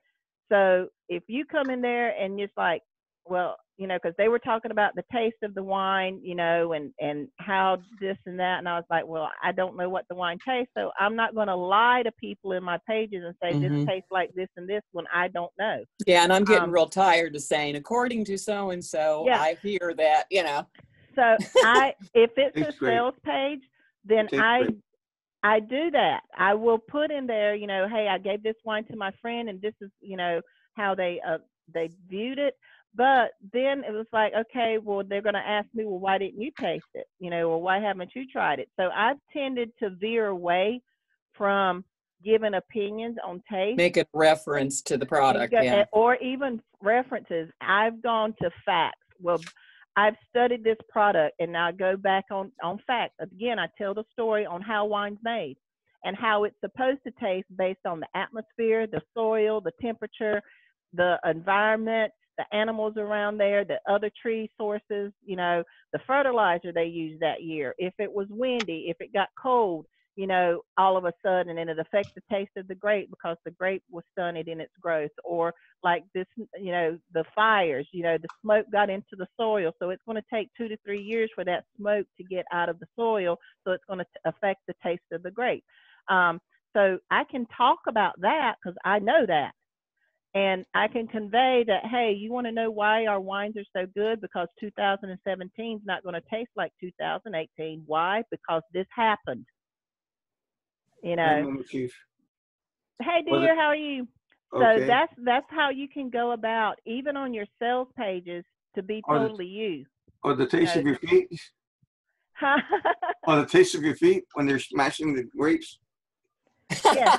Speaker 2: So if you come in there and just like, well, because they were talking about the taste of the wine, and how this and that. And I was like, well, I don't know what the wine tastes. So I'm not going to lie to people in my pages and say this tastes like this and this when I don't know.
Speaker 5: Yeah, and I'm getting real tired of saying, according to so-and-so,
Speaker 2: Yeah.
Speaker 5: I hear that,
Speaker 2: So if it's
Speaker 8: Tastes
Speaker 2: a
Speaker 8: great.
Speaker 2: sales page, then
Speaker 8: Tastes great.
Speaker 2: I do that. I will put in there, hey, I gave this wine to my friend, and this is, how they viewed it. But then it was like, okay, well, they're going to ask me, well, why didn't you taste it? Or why haven't you tried it? So I've tended to veer away from giving opinions on taste.
Speaker 5: Make a reference to the product, yeah.
Speaker 2: Or even references. I've gone to facts. Well, I've studied this product, and now I go back on facts. Again, I tell the story on how wine's made and how it's supposed to taste based on the atmosphere, the soil, the temperature, the environment, the animals around there, the other tree sources, the fertilizer they used that year. If it was windy, if it got cold, all of a sudden, and it affects the taste of the grape because the grape was stunted in its growth. Or like this, the fires, the smoke got into the soil. So it's going to take 2 to 3 years for that smoke to get out of the soil. So it's going to affect the taste of the grape. So I can talk about that because I know that. And I can convey that, hey, you want to know why our wines are so good? Because 2017 is not going to taste like 2018. Why? Because this happened.
Speaker 8: Hey, Mama Chief.
Speaker 2: Hey, dear, how are you?
Speaker 8: Okay.
Speaker 2: So that's how you can go about, even on your sales pages, to be totally you.
Speaker 8: Or the taste of your feet? Or the taste of your feet when they're smashing the grapes?
Speaker 2: Yeah.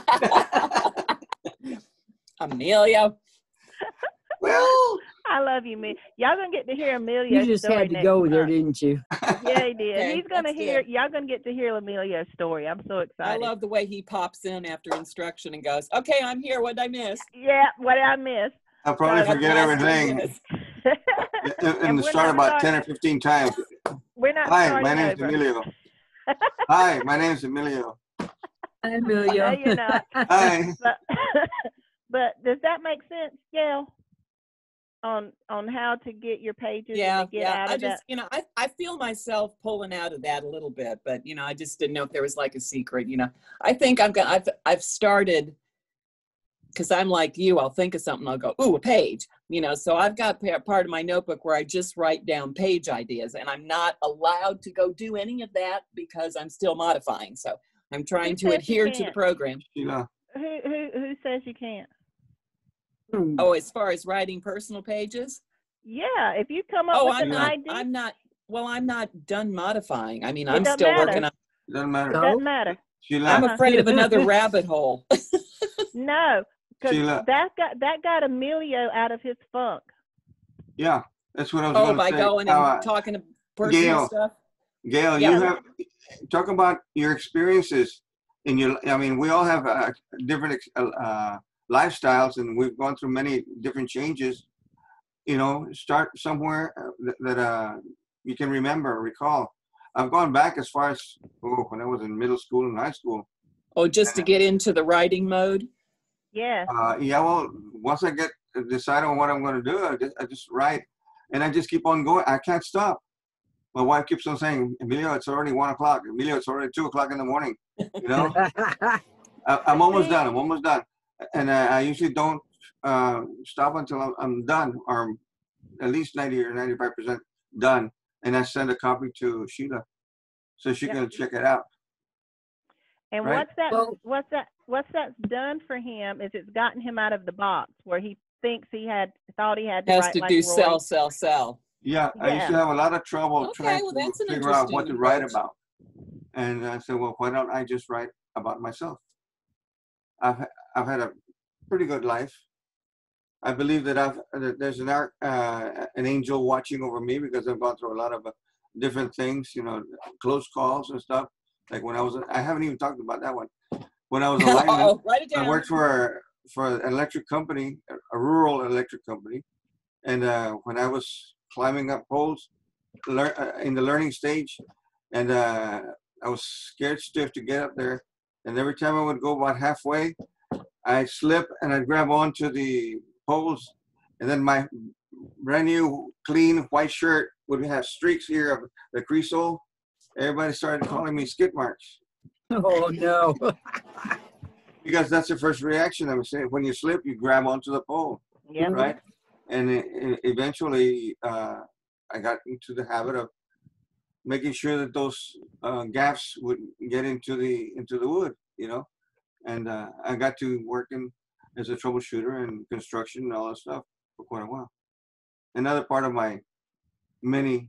Speaker 5: Amelia.
Speaker 8: Well,
Speaker 2: I love you, Amelia. Y'all gonna get to hear Amelia's
Speaker 1: You just
Speaker 2: story
Speaker 1: had to
Speaker 2: next
Speaker 1: go there,
Speaker 2: month.
Speaker 1: didn't you?
Speaker 2: Yeah, he did.
Speaker 5: Okay,
Speaker 2: He's gonna
Speaker 5: that's
Speaker 2: hear.
Speaker 5: good.
Speaker 2: Y'all gonna get to hear Amelia's story. I'm so
Speaker 5: I
Speaker 2: excited.
Speaker 5: love the way he pops in after instruction and goes, okay, I'm here. What did I miss?
Speaker 2: Yeah, what did I miss?
Speaker 8: I'll probably
Speaker 2: So-
Speaker 8: forget
Speaker 5: Last 10
Speaker 8: everything
Speaker 5: minutes.
Speaker 8: and
Speaker 2: we're
Speaker 8: start
Speaker 2: not
Speaker 8: about 10 or 15 times.
Speaker 2: We're not
Speaker 8: Hi,
Speaker 2: starting
Speaker 8: my name's
Speaker 2: over.
Speaker 8: Emilio. Hi, my name's Emilio.
Speaker 1: Hi, Amelia.
Speaker 2: No, you're not.
Speaker 8: Hi.
Speaker 2: But does that make sense, Gail? On how to get your pages and to get out
Speaker 5: I
Speaker 2: of
Speaker 5: just,
Speaker 2: that?
Speaker 5: I feel myself pulling out of that a little bit, but I just didn't know if there was like a secret. I think I've started, because I'm like you, I'll think of something, I'll go, ooh, a page, so I've got part of my notebook where I just write down page ideas, and I'm not allowed to go do any of that because I'm still modifying. So I'm trying to
Speaker 2: says you
Speaker 5: adhere to the
Speaker 2: can't?
Speaker 5: program.
Speaker 8: Sheila.
Speaker 2: Who says you can't?
Speaker 5: Oh, as far as writing personal pages?
Speaker 2: Yeah, if you come up
Speaker 5: Oh,
Speaker 2: with
Speaker 8: I'm
Speaker 2: an
Speaker 8: not-
Speaker 2: idea,
Speaker 5: I'm not done modifying. I mean,
Speaker 2: It
Speaker 5: I'm
Speaker 2: doesn't
Speaker 5: still
Speaker 2: matter.
Speaker 5: working on,
Speaker 8: Doesn't matter.
Speaker 2: it doesn't matter.
Speaker 8: Sheila.
Speaker 5: I'm afraid of another rabbit hole.
Speaker 2: No, because
Speaker 8: Sheila.
Speaker 2: that got Emilio out of his funk.
Speaker 8: Yeah, that's what I was
Speaker 5: Oh,
Speaker 8: going to
Speaker 5: by
Speaker 8: say.
Speaker 5: going
Speaker 8: How
Speaker 5: and talking to personal
Speaker 8: Gail.
Speaker 5: stuff?
Speaker 8: Gail,
Speaker 5: Yeah.
Speaker 8: you have, talk about your experiences in your, I mean, we all have different lifestyles, and we've gone through many different changes. You know, start somewhere that you can remember, recall. I've gone back as far as when I was in middle school and high school.
Speaker 5: Oh, just to get into the writing mode?
Speaker 2: Yeah.
Speaker 8: Yeah, well, once I decide on what I'm going to do, I just write, and I just keep on going. I can't stop. My wife keeps on saying, Emilio, it's already 1 o'clock. Emilio, it's already 2 o'clock in the morning. You know, I'm almost done. I'm almost done. And I usually don't stop until I'm done, or at least 90 or 95% done. And I send a copy to Sheila so she can check it out.
Speaker 2: And
Speaker 8: Right.
Speaker 2: what's that's done for him is it's gotten him out of the box where he thinks thought he had to
Speaker 5: Has
Speaker 2: write
Speaker 5: to
Speaker 2: like
Speaker 5: do
Speaker 2: Roy.
Speaker 5: sell.
Speaker 8: Yeah, I used to have a lot of trouble
Speaker 5: Okay,
Speaker 8: trying
Speaker 5: well,
Speaker 8: to
Speaker 5: that's an
Speaker 8: figure out what to
Speaker 5: interesting
Speaker 8: write
Speaker 5: approach.
Speaker 8: about. And I said, well, why don't I just write about myself? I've had a pretty good life. I believe that there's an angel watching over me, because I've gone through a lot of different things, you know, close calls and stuff. Like when I haven't even talked about that one. When I was a lineman,
Speaker 5: Write it down.
Speaker 8: I worked for an electric company, a rural electric company. And when I was climbing up poles in the learning stage, and I was scared stiff to get up there. And every time I would go about halfway, I'd slip and I'd grab onto the poles. And then my brand new, clean white shirt would have streaks here of the creasole. Everybody started calling me skid marks.
Speaker 1: Oh, no.
Speaker 8: Because that's the first reaction. I was saying, when you slip, you grab onto the pole,
Speaker 2: Yep.
Speaker 8: right? And eventually, I got into the habit of making sure that those gaps would get into the wood, you know. And I got to working as a troubleshooter and construction and all that stuff for quite a while. Another part of my many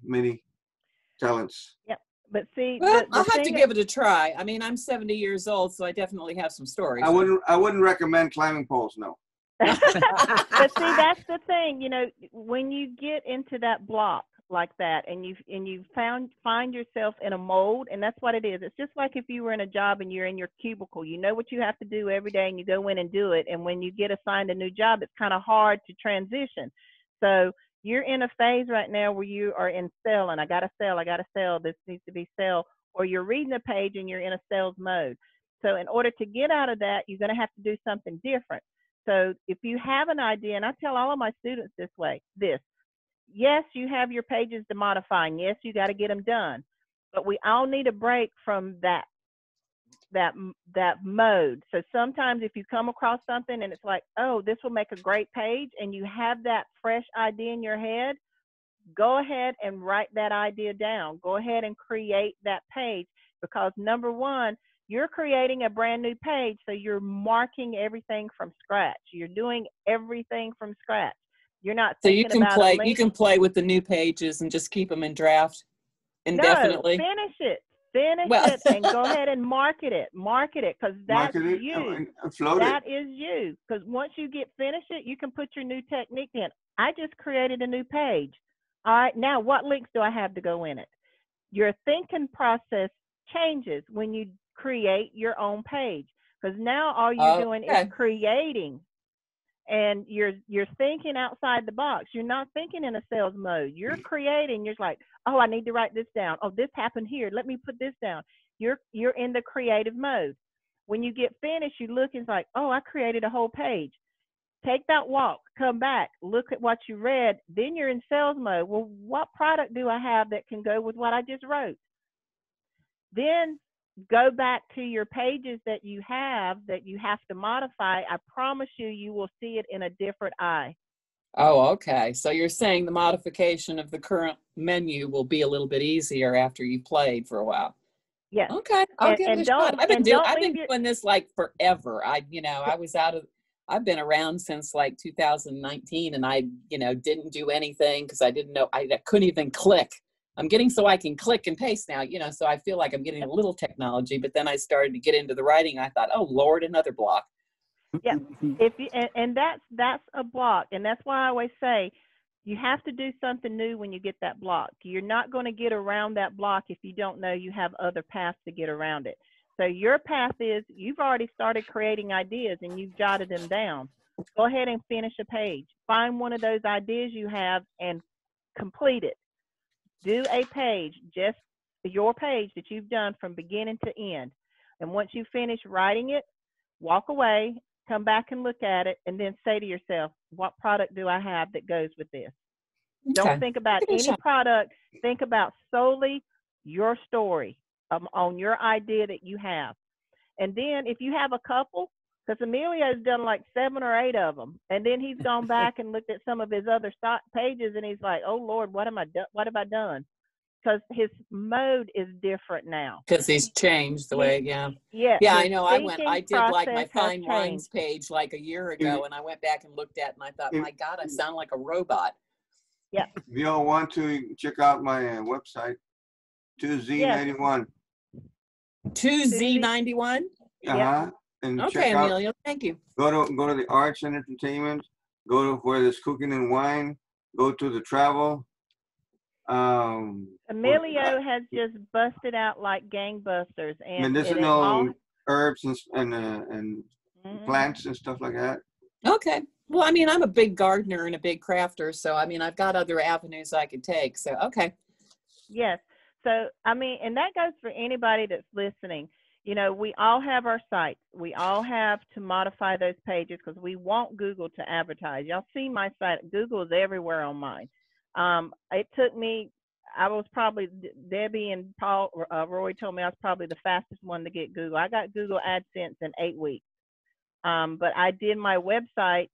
Speaker 8: talents.
Speaker 2: Yep. But see,
Speaker 5: Well,
Speaker 2: the
Speaker 5: I'll have to
Speaker 2: thing
Speaker 5: give it a try. I mean, I'm 70 years old, so I definitely have some stories.
Speaker 8: I wouldn't recommend climbing poles, no.
Speaker 2: But see, that's the thing, you know, when you get into that block like that, and you find yourself in a mold, and that's what it is. It's just like if you were in a job and you're in your cubicle, you know what you have to do every day, and you go in and do it. And when you get assigned a new job, it's kind of hard to transition. So you're in a phase right now where you are in sell, and I got to sell, this needs to be sell, or you're reading a page and you're in a sales mode. So in order to get out of that, you're going to have to do something different. So if you have an idea, and I tell all of my students yes, you have your pages to modify, and yes, you got to get them done, but we all need a break from that mode. So sometimes if you come across something and it's like, oh, this will make a great page, and you have that fresh idea in your head, go ahead and write that idea down. Go ahead and create that page, because number one, you're creating a brand new page, so you're marking everything from scratch. You're doing everything from scratch. You're not
Speaker 5: So
Speaker 2: thinking
Speaker 5: you can
Speaker 2: about
Speaker 5: play.
Speaker 2: a link.
Speaker 5: You can play with the new pages and just keep them in draft indefinitely.
Speaker 2: No, finish
Speaker 5: Well-
Speaker 2: it, and go ahead and market it, because that's
Speaker 8: Market it
Speaker 2: you.
Speaker 8: and float
Speaker 2: That
Speaker 8: it.
Speaker 2: is you. Because once you get finished it, you can put your new technique in. I just created a new page. All right, now what links do I have to go in it? Your thinking process changes when you create your own page, because now all you're doing
Speaker 5: Okay.
Speaker 2: is creating, and you're thinking outside the box. You're not thinking in a sales mode. You're creating. You're like, oh, I need to write this down. Oh, this happened here. Let me put this down. You're in the creative mode. When you get finished, you look and it's like, oh, I created a whole page. Take that walk, come back, look at what you read. Then you're in sales mode. Well, what product do I have that can go with what I just wrote? Then go back to your pages that you have to modify. I promise you will see it in a different eye.
Speaker 5: Oh, okay. So you're saying the modification of the current menu will be a little bit easier after you played for a while.
Speaker 2: Yes.
Speaker 5: Okay, I'll give it a shot. I've been doing this like forever. I've been around since like 2019, and I, didn't do anything because I didn't know, I couldn't even click. I'm getting so I can click and paste now, so I feel like I'm getting a little technology, but then I started to get into the writing. I thought, oh Lord, another block.
Speaker 2: Yeah, and that's a block, and that's why I always say, You have to do something new when you get that block. You're not going to get around that block if you don't know you have other paths to get around it. So your path is, you've already started creating ideas and you've jotted them down. Go ahead and finish a page. Find one of those ideas you have and complete it. Do a page, just your page that you've done from beginning to end. And once you finish writing it, walk away, come back and look at it, and then say to yourself, what product do I have that goes with this?
Speaker 5: Okay.
Speaker 2: Don't think about any product. Think about solely your story on your idea that you have. And then if you have a couple, because Emilio's done like 7 or 8 of them, and then he's gone back and looked at some of his other pages, and he's like, "Oh Lord, what have I done?" Because his mode is different now.
Speaker 5: Because he's changed the way, yeah.
Speaker 2: Yeah,
Speaker 5: I know. I did like my
Speaker 2: process has
Speaker 5: fine wines
Speaker 2: changed.
Speaker 5: page like a year ago, and I went back and looked at it, and I thought, my God, I sound like a robot.
Speaker 2: Yeah.
Speaker 8: If you all want to, check out my website, 2Z91.
Speaker 5: 2Z91?
Speaker 8: Uh-huh. And
Speaker 5: Okay,
Speaker 8: check out,
Speaker 5: Emilio, thank you.
Speaker 8: go to the arts and entertainment, go to where there's cooking and wine, go to the travel.
Speaker 2: Emilio has just busted out like gangbusters, and
Speaker 8: medicinal herbs and plants and stuff like that.
Speaker 5: Okay. Well, I mean, I'm a big gardener and a big crafter, so I mean, I've got other avenues I could take. So, okay.
Speaker 2: Yes. So, I mean, and that goes for anybody that's listening. You know, we all have our sites. We all have to modify those pages because we want Google to advertise. Y'all see my site. Google is everywhere on mine. It took me, I was probably, Debbie and Paul, Roy told me I was probably the fastest one to get Google. I got Google AdSense in 8 weeks. But I did my website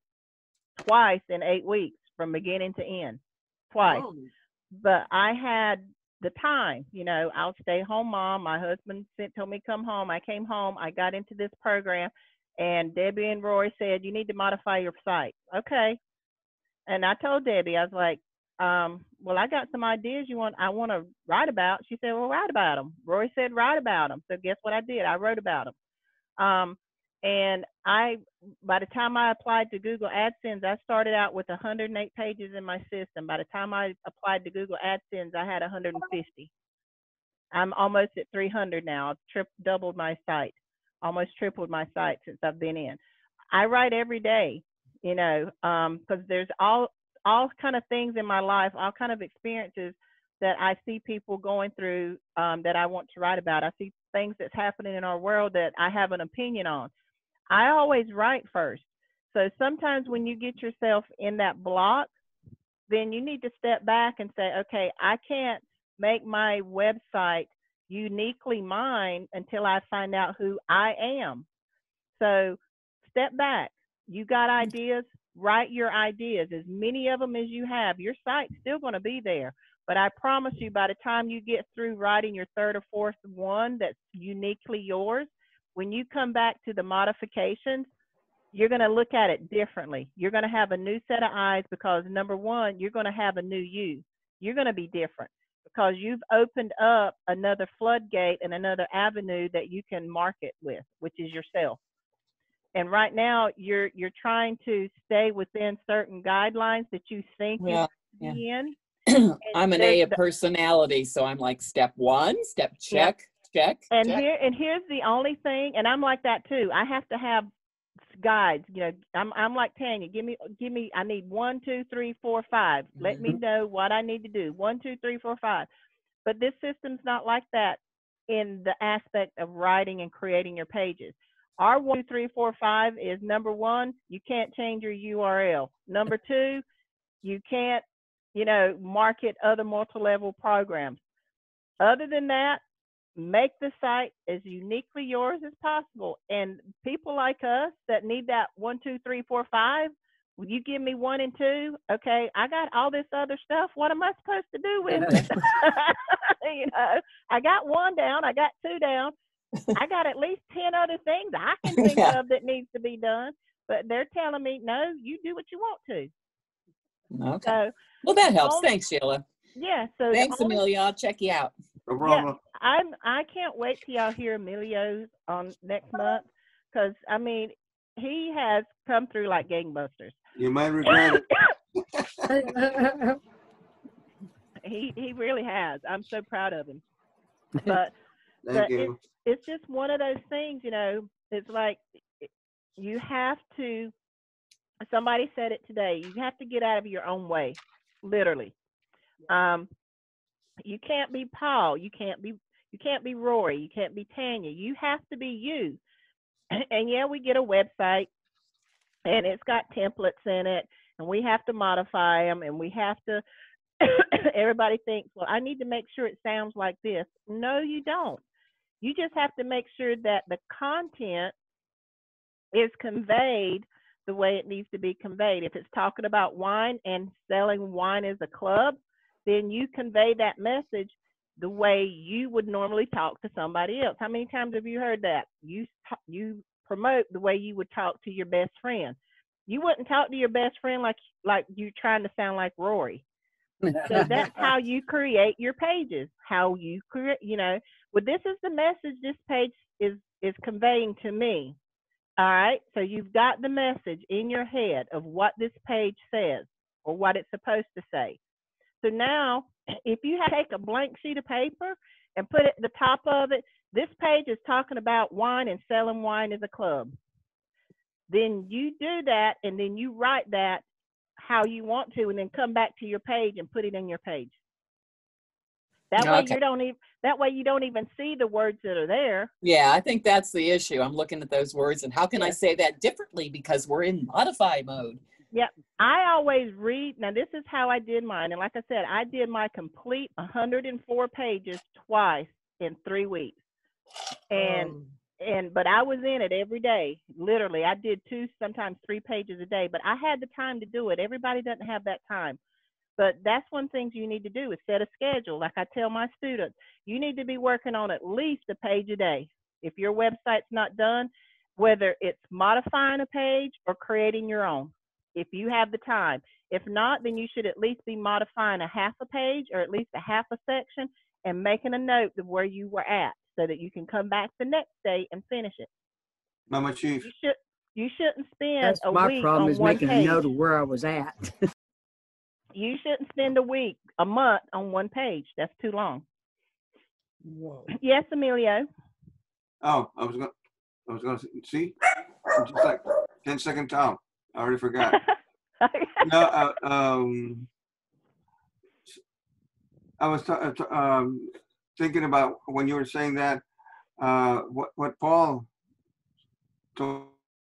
Speaker 2: twice in 8 weeks from beginning to end, twice. Oh. But I had the time, you know, I'll stay home mom. My husband told me come home. I came home. I got into this program, and Debbie and Roy said, you need to modify your site. Okay. And I told Debbie, I was like, well, I got some ideas I want to write about. She said, well, write about them. Roy said, write about them. So guess what I did? I wrote about them. And by the time I applied to Google AdSense, I started out with 108 pages in my system. By the time I applied to Google AdSense, I had 150. I'm almost at 300 now. I've doubled my site, almost tripled my site since I've been in. I write every day, you know, because there's all kind of things in my life, all kind of experiences that I see people going through that I want to write about. I see things that's happening in our world that I have an opinion on. I always write first. So sometimes when you get yourself in that block, then you need to step back and say, okay, I can't make my website uniquely mine until I find out who I am. So step back. You got ideas, write your ideas, as many of them as you have. Your site's still going to be there. But I promise you, by the time you get through writing your 3rd or 4th one that's uniquely yours, when you come back to the modifications, you're going to look at it differently. You're going to have a new set of eyes because, number one, you're going to have a new you. You're going to be different because you've opened up another floodgate and another avenue that you can market with, which is yourself. And right now, you're trying to stay within certain guidelines that you think you should be in.
Speaker 5: I'm an A of personality, so I'm like step 1, step check. Yep. Check.
Speaker 2: And here's the only thing, and I'm like that too. I have to have guides. You know, I'm like Tanya. Give me. I need 1, 2, 3, 4, 5. Let me know what I need to do. 1, 2, 3, 4, 5. But this system's not like that in the aspect of writing and creating your pages. Our 1, 2, 3, 4, 5 is number 1. You can't change your URL. Number 2, you can't, you know, market other multi-level programs. Other than that, make the site as uniquely yours as possible. And people like us that need that 1, 2, 3, 4, 5, will you give me 1 and 2? Okay, I got all this other stuff. What am I supposed to do with it? You know, I got 1 down, I got 2 down. I got at least 10 other things I can think of that needs to be done. But they're telling me, no, you do what you want to.
Speaker 5: Okay.
Speaker 2: So,
Speaker 5: well, that helps. Thanks, Sheila.
Speaker 2: Yeah. So
Speaker 5: thanks, Emilio. I'll check you out.
Speaker 8: No problem.
Speaker 2: Yeah, I can't wait till y'all hear Emilio's on next month, because I mean, he has come through like gangbusters.
Speaker 8: You might regret it.
Speaker 2: He really has. I'm so proud of him. But
Speaker 8: Thank you.
Speaker 2: it's just one of those things, you know. It's like you have to. Somebody said it today. You have to get out of your own way, literally. You can't be Paul. You can't be Rory. You can't be Tanya. You have to be you. And yeah, we get a website, and it's got templates in it, and we have to modify them, and we have to. Everybody thinks, well, I need to make sure it sounds like this. No, you don't. You just have to make sure that the content is conveyed the way it needs to be conveyed. If it's talking about wine and selling wine as a club, then you convey that message the way you would normally talk to somebody else. How many times have you heard that? You promote the way you would talk to your best friend. You wouldn't talk to your best friend like you're trying to sound like Rory. So that's how you create your pages. How you create, you know. Well, this is the message this page is conveying to me. All right. So you've got the message in your head of what this page says or what it's supposed to say. So now, if you take a blank sheet of paper and put it at the top of it, this page is talking about wine and selling wine as a club. Then you do that, and then you write that how you want to, and then come back to your page and put it in your page. That way you don't even see the words that are there.
Speaker 5: Yeah, I think that's the issue. I'm looking at those words, and how can I say that differently because we're in modify mode?
Speaker 2: Yeah, I always read. Now, this is how I did mine. And like I said, I did my complete 104 pages twice in 3 weeks. But I was in it every day. Literally, I did 2, sometimes 3 pages a day. But I had the time to do it. Everybody doesn't have that time. But that's one thing you need to do is set a schedule. Like I tell my students, you need to be working on at least a page a day. If your website's not done, whether it's modifying a page or creating your own, if you have the time. If not, then you should at least be modifying a half a page or at least a half a section and making a note of where you were at so that you can come back the next day and finish it.
Speaker 8: Mama Chief.
Speaker 2: You shouldn't spend
Speaker 1: That's
Speaker 2: a
Speaker 1: my
Speaker 2: week
Speaker 1: problem
Speaker 2: on
Speaker 1: is
Speaker 2: one
Speaker 1: making
Speaker 2: page.
Speaker 1: a note of where I was at.
Speaker 2: You shouldn't spend a month on one page. That's too long.
Speaker 1: Whoa.
Speaker 2: Yes, Emilio.
Speaker 8: Oh, I was gonna see, just like 10-second Tom. I already forgot. No, I was thinking about when you were saying that, what Paul told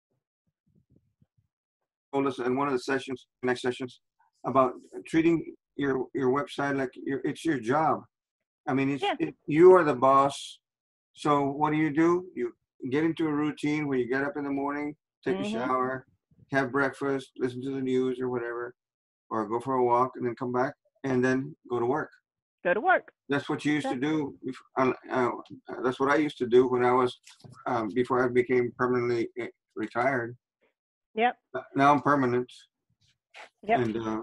Speaker 8: us in one of the next sessions, about treating your website like it's your job. I mean, you are the boss. So what do? You get into a routine where you get up in the morning, take a shower, have breakfast, listen to the news or whatever, or go for a walk and then come back and then go to work.
Speaker 2: Go to work.
Speaker 8: That's what you used to do. That's what I used to do when I was, before I became permanently retired.
Speaker 2: Yep.
Speaker 8: Now I'm permanent.
Speaker 2: Yep.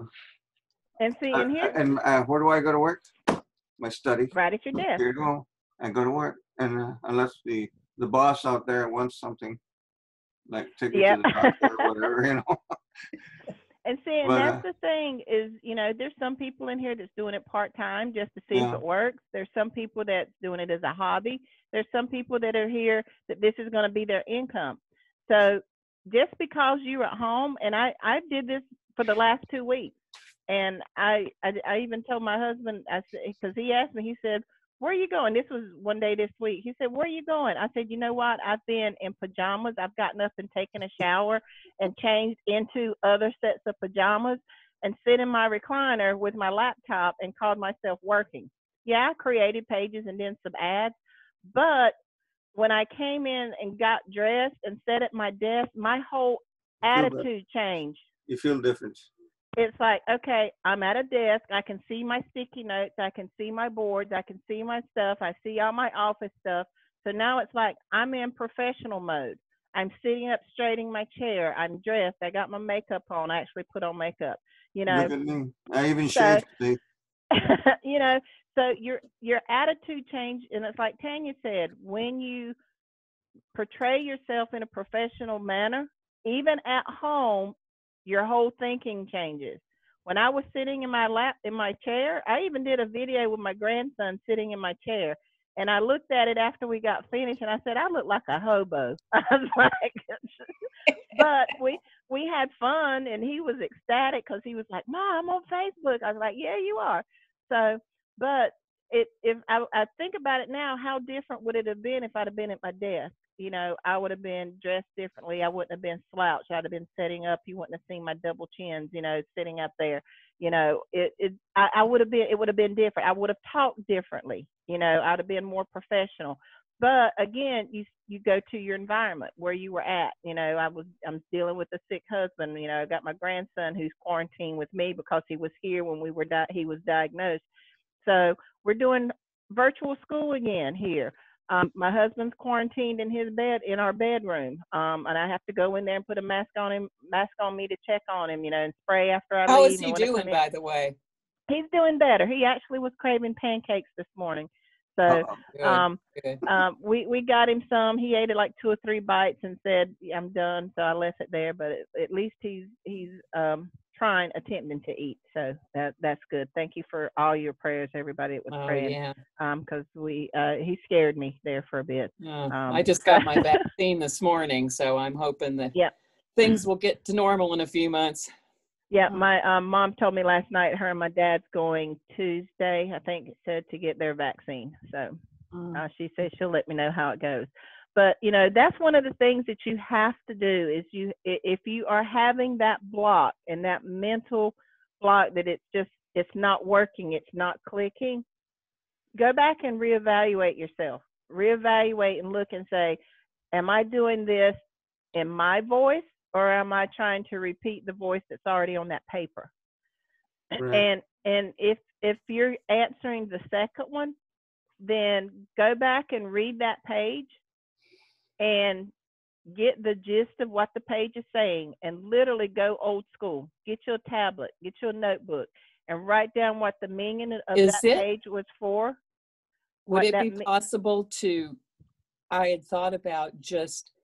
Speaker 2: And see, and here.
Speaker 8: And where do I go to work? My study.
Speaker 2: Right at your desk.
Speaker 8: Here you go. I go to work, and unless the boss out there wants something, like take me to the doctor or whatever, you know.
Speaker 2: And see, and that's the thing is, you know, there's some people in here that's doing it part-time just to see if it works. There's some people that's doing it as a hobby. There's some people that are here that this is going to be their income. So just because you're at home, and I did this for the last 2 weeks, and I even told my husband, I said, because he asked me, he said, where are you going? This was one day this week. He said, where are you going? I said, you know what? I've been in pajamas. I've gotten up and taken a shower and changed into other sets of pajamas and sit in my recliner with my laptop and called myself working. Yeah, I created pages and then some ads. But when I came in and got dressed and sat at my desk, my whole attitude changed.
Speaker 8: You feel different.
Speaker 2: It's like, okay, I'm at a desk. I can see my sticky notes. I can see my boards. I can see my stuff. I see all my office stuff. So now it's like I'm in professional mode. I'm sitting up straight in my chair. I'm dressed. I got my makeup on. I actually put on makeup. You know.
Speaker 8: Look at me. I even shaved today.
Speaker 2: You know, so your attitude changed, and it's like Tanya said, when you portray yourself in a professional manner, even at home, your whole thinking changes. when I was sitting in my chair, I even did a video with my grandson sitting in my chair. And I looked at it after we got finished, and I said, I look like a hobo. I was like, but we had fun, and he was ecstatic because he was like, Mom, I'm on Facebook. I was like, yeah, you are. So, but if I think about it now, how different would it have been if I'd have been at my desk? You know, I would have been dressed differently. I wouldn't have been slouched. I'd have been setting up. You wouldn't have seen my double chins, you know, sitting up there. You know, I would have been, it would have been different. I would have talked differently. You know, I'd have been more professional. But again, you go to your environment where you were at. You know, I'm dealing with a sick husband. You know, I got my grandson who's quarantined with me because he was here when he was diagnosed. So we're doing virtual school again here. My husband's quarantined in his bed in our bedroom, and I have to go in there and put a mask on me to check on him, you know, and spray after I leave.
Speaker 5: How is he doing, by the way?
Speaker 2: He's doing better. He actually was craving pancakes this morning, so
Speaker 5: Good.
Speaker 2: we got him some. He ate it like 2 or 3 bites and said, "I'm done." So I left it there. But at least he's attempting to eat. So that's good. Thank you for all your prayers, everybody that was praying.
Speaker 5: Yeah.
Speaker 2: Because he scared me there for a bit.
Speaker 5: I just got my vaccine this morning, so I'm hoping that things will get to normal in a few months.
Speaker 2: Yeah, my mom told me last night her and my dad's going Tuesday, I think it said, to get their vaccine. So she said she'll let me know how it goes. But, you know, that's one of the things that you have to do is if you are having that block and that mental block that it's not working, it's not clicking, go back and reevaluate yourself. Reevaluate and look and say, am I doing this in my voice or am I trying to repeat the voice that's already on that paper? Right. And if you're answering the second one, then go back and read that page and get the gist of what the page is saying and literally go old school. Get your tablet, get your notebook, and write down what the meaning of that page was for.
Speaker 5: Would it be possible to, I had thought about just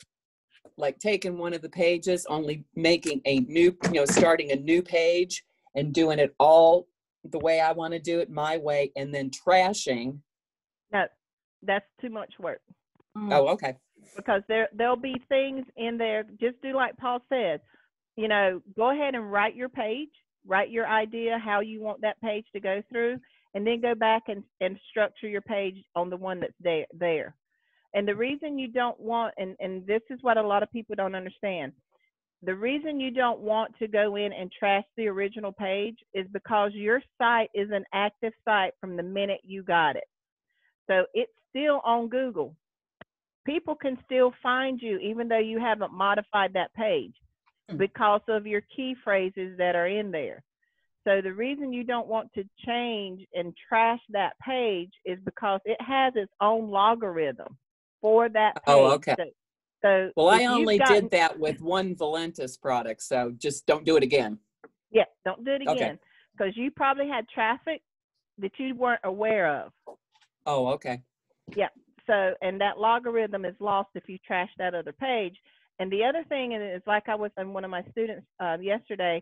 Speaker 5: like taking one of the pages, only making a new, you know, starting a new page and doing it all the way I want to do it, my way, and then trashing.
Speaker 2: No, that's too much work.
Speaker 5: Oh, okay.
Speaker 2: Because there'll be things in there, just do like Paul said, you know, go ahead and write your page, write your idea, how you want that page to go through, and then go back and structure your page on the one that's there. And the reason you don't want, and this is what a lot of people don't understand, the reason you don't want to go in and trash the original page is because your site is an active site from the minute you got it. So it's still on Google. People can still find you even though you haven't modified that page because of your key phrases that are in there. So the reason you don't want to change and trash that page is because it has its own logarithm for that page.
Speaker 5: Oh, okay.
Speaker 2: So
Speaker 5: well, I only did that with one Valentis product, so just don't do it again.
Speaker 2: Yeah, don't do it again because you probably had traffic that you weren't aware of.
Speaker 5: Oh, okay.
Speaker 2: Yeah. So, and that logarithm is lost if you trash that other page. And the other thing is, like I was in one of my students yesterday,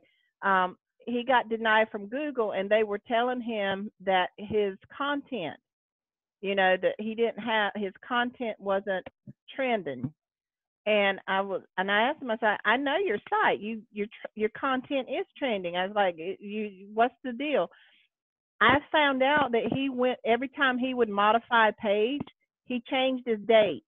Speaker 2: he got denied from Google, and they were telling him that his content, you know, that his content wasn't trending. And I asked him, I said, I know your site, your content is trending. I was like, what's the deal? I found out that every time he would modify a page, he changed his date.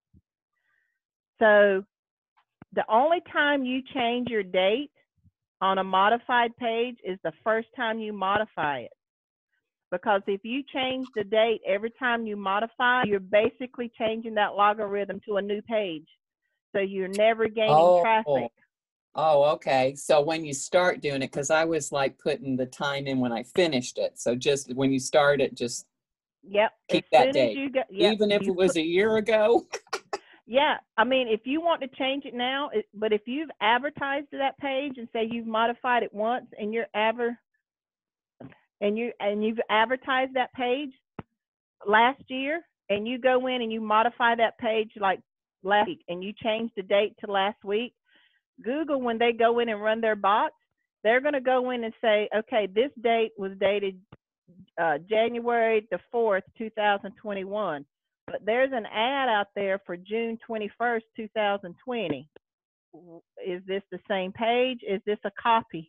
Speaker 2: So the only time you change your date on a modified page is the first time you modify it. Because if you change the date every time you modify, you're basically changing that logarithm to a new page. So you're never gaining traffic.
Speaker 5: Oh, okay. So when you start doing it, because I was like putting the time in when I finished it. So just when you start it, just keep that date. Even if it was a year ago.
Speaker 2: Yeah. I mean, if you want to change it now, but if you've advertised that page and say you've modified it once and you've advertised that page last year and you go in and you modify that page like last week and you change the date to last week, Google, when they go in and run their bots, they're going to go in and say, okay, this date was dated January the 4th, 2021. But there's an ad out there for June 21st, 2020. Is this the same page? Is this a copy?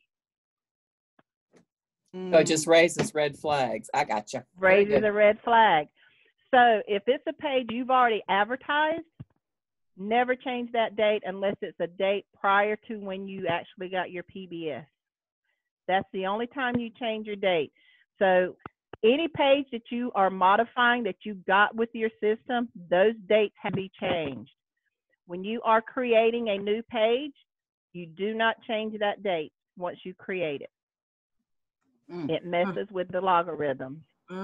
Speaker 5: So it just raises red flags. I gotcha. Very
Speaker 2: Raises
Speaker 5: good.
Speaker 2: a red flag. So if it's a page you've already advertised, never change that date unless it's a date prior to when you actually got your PBS. That's the only time you change your date. So any page that you are modifying that you got with your system, those dates have to be changed. When you are creating a new page, you do not change that date once you create it. It messes with the logarithms.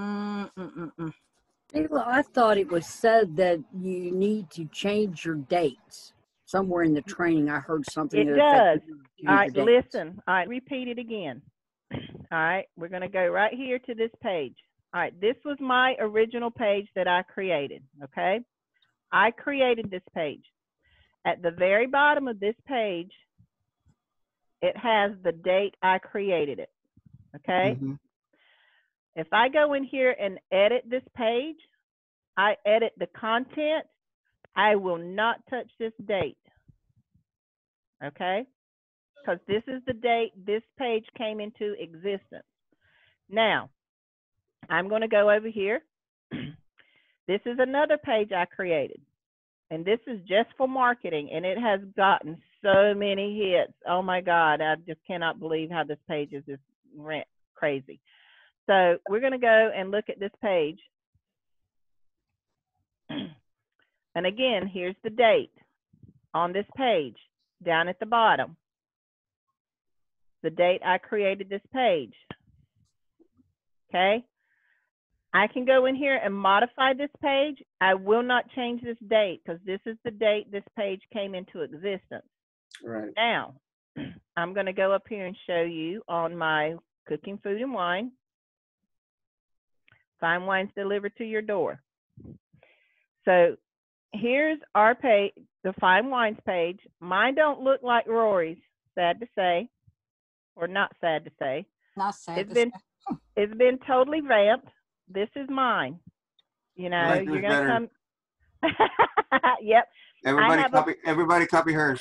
Speaker 1: I thought it was said that you need to change your dates. Somewhere in the training, I heard something.
Speaker 2: It
Speaker 1: to the effect
Speaker 2: does.
Speaker 1: that you change
Speaker 2: All right,
Speaker 1: your dates.
Speaker 2: listen. All right, repeat it again. All right, we're going to go right here to this page. All right, this was my original page that I created, okay? I created this page. At the very bottom of this page, it has the date I created it, okay?
Speaker 8: Mhm.
Speaker 2: If I go in here and edit this page, I edit the content, I will not touch this date, okay? Because this is the date this page came into existence. Now, I'm going to go over here. This is another page I created, and this is just for marketing, and it has gotten so many hits. Oh my God, I just cannot believe how this page is just crazy. So we're going to go and look at this page. And again, here's the date on this page down at the bottom. The date I created this page. Okay. I can go in here and modify this page. I will not change this date because this is the date this page came into existence.
Speaker 8: Right.
Speaker 2: Now, I'm going to go up here and show you on my Cooking Food and Wine. Fine wines delivered to your door. So here's our page, the Fine Wines page. Mine don't look like Rory's, sad to say, or not sad to say.
Speaker 3: Not sad.
Speaker 2: It's been totally vamped. This is mine. You know,
Speaker 8: like
Speaker 2: you're
Speaker 8: this
Speaker 2: gonna
Speaker 8: better.
Speaker 2: come. Yep.
Speaker 8: Everybody copy hers.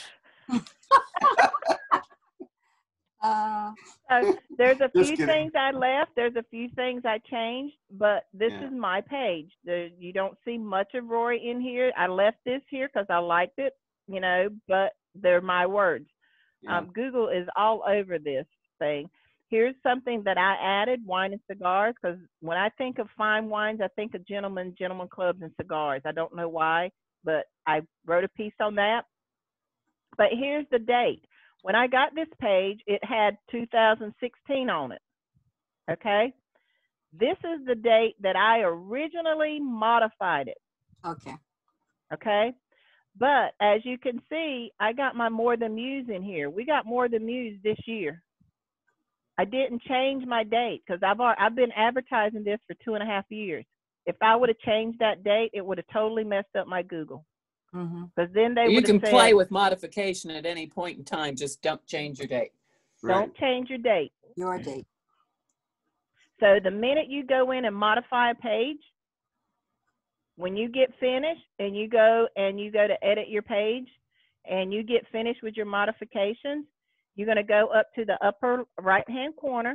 Speaker 2: So there's a
Speaker 8: Just
Speaker 2: few
Speaker 8: kidding.
Speaker 2: things I left. There's a few things I changed, but this
Speaker 8: Yeah.
Speaker 2: is my page. You don't see much of Rory in here. I left this here because I liked it, you know, but they're my words.
Speaker 8: Yeah.
Speaker 2: Google is all over this thing. Here's something that I added, wine and cigars, because when I think of fine wines, I think of gentlemen clubs and cigars. I don't know why, but I wrote a piece on that. But here's the date. When I got this page, it had 2016 on it, okay? This is the date that I originally modified it.
Speaker 3: Okay.
Speaker 2: Okay? But as you can see, I got my More Than Muse in here. We got More Than Muse this year. I didn't change my date because I've been advertising this for 2.5 years. If I would have changed that date, it would have totally messed up my Google. Because then they
Speaker 5: You
Speaker 2: would
Speaker 5: can
Speaker 2: have said,
Speaker 5: play with modification at any point in time. Just don't change your date.
Speaker 2: Don't change your date.
Speaker 3: Your date.
Speaker 2: So the minute you go in and modify a page, when you get finished and you go to edit your page and you get finished with your modifications, you're going to go up to the upper right-hand corner.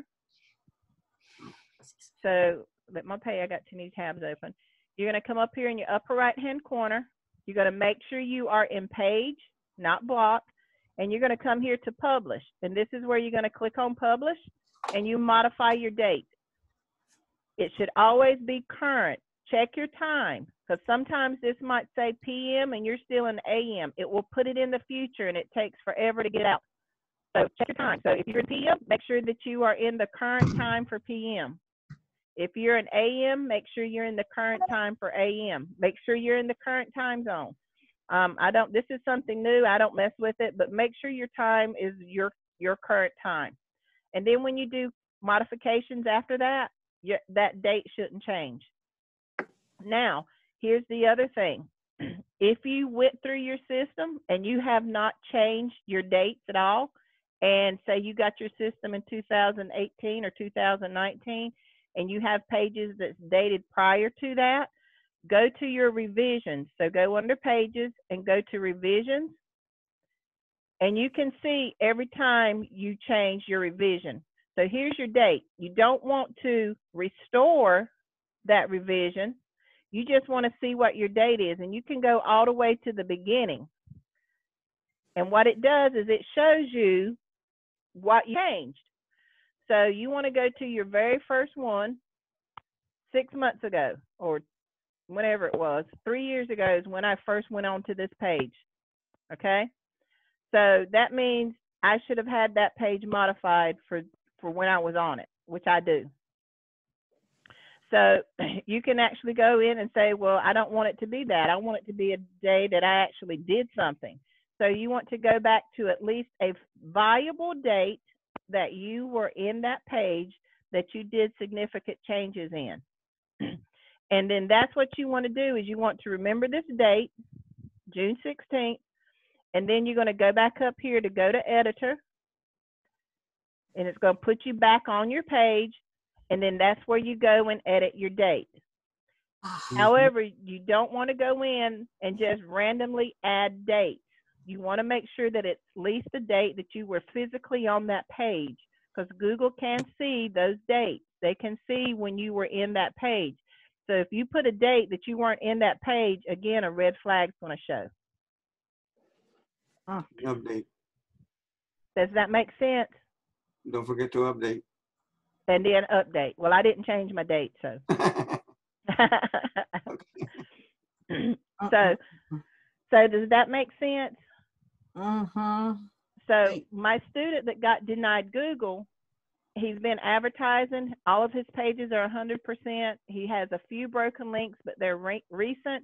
Speaker 2: So let my page, I got too many tabs open. You're going to come up here in your upper right-hand corner. You're going to make sure you are in page, not block, and you're going to come here to publish. And this is where you're going to click on publish and you modify your date. It should always be current. Check your time, because sometimes this might say PM and you're still in AM. It will put it in the future and it takes forever to get out. So check your time. So if you're in PM, make sure that you are in the current time for PM. If you're in AM, make sure you're in the current time for AM. Make sure you're in the current time zone. This is something new. I don't mess with it, but make sure your time is your current time. And then when you do modifications after that, that date shouldn't change. Now, here's the other thing. If you went through your system and you have not changed your dates at all, and say you got your system in 2018 or 2019, and you have pages that's dated prior to that, go to your revisions. So go under pages and go to revisions, and you can see every time you change your revision. So here's your date. You don't want to restore that revision. You just want to see what your date is, and you can go all the way to the beginning. And what it does is it shows you what you changed. So you want to go to your very first one 6 months ago, or whenever it was. 3 years ago is when I first went on to this page. Okay? So that means I should have had that page modified for when I was on it, which I do. So you can actually go in and say, well, I don't want it to be that. I want it to be a day that I actually did something. So you want to go back to at least a viable date that you were in that page that you did significant changes in. And then that's what you want to do, is you want to remember this date, June 16th, and then you're going to go back up here to go to editor, and it's going to put you back on your page, and then that's where you go and edit your date. However, you don't want to go in and just randomly add dates. You want to make sure that it's at least the date that you were physically on that page, because Google can see those dates. They can see when you were in that page. So if you put a date that you weren't in that page, again, a red flag's going to show.
Speaker 8: Update.
Speaker 2: Does that make sense?
Speaker 8: Don't forget to update.
Speaker 2: And then update. Well, I didn't change my date, so. So does that make sense? So my student that got denied Google, he's been advertising. All of his pages are 100%. He has a few broken links, but they're recent.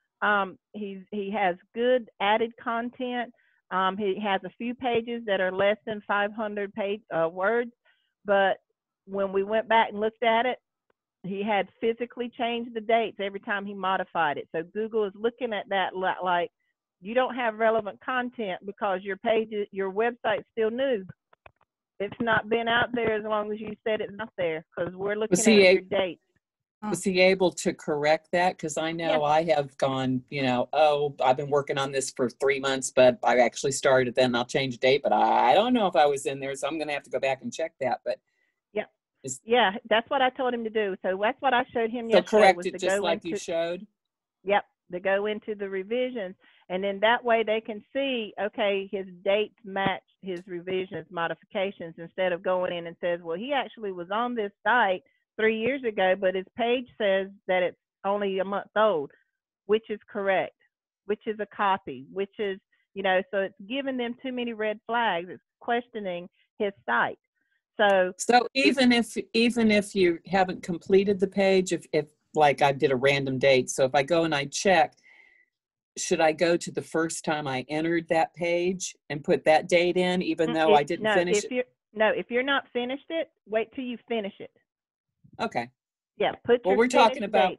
Speaker 2: He has good added content. He has a few pages that are less than 500 words, but when we went back and looked at it, he had physically changed the dates every time he modified it. So Google is looking at that like, you don't have relevant content because your website's still new. It's not been out there as long as you said it's not there, because we're looking at your dates.
Speaker 5: Was he able to correct that? Because I know I have gone, oh, I've been working on this for 3 months, but I actually started then I'll change date, but I don't know if I was in there, so I'm going to have to go back and check that. But
Speaker 2: yeah, that's what I told him to do. So that's what I showed him yesterday.
Speaker 5: So correct it just like you showed?
Speaker 2: Yep, to go into the revisions. And then that way they can see, okay, his dates match his revisions, modifications, instead of going in and says, well, he actually was on this site 3 years ago, but his page says that it's only a month old, which is correct, which is a copy, which is, so it's giving them too many red flags. It's questioning his site. So
Speaker 5: even if you haven't completed the page, if like I did a random date, so if I go and I check, should I go to the first time I entered that page and put that date in, even though I didn't finish it?
Speaker 2: If you're not finished it, wait till you finish it.
Speaker 5: Okay.
Speaker 2: Yeah, we're talking about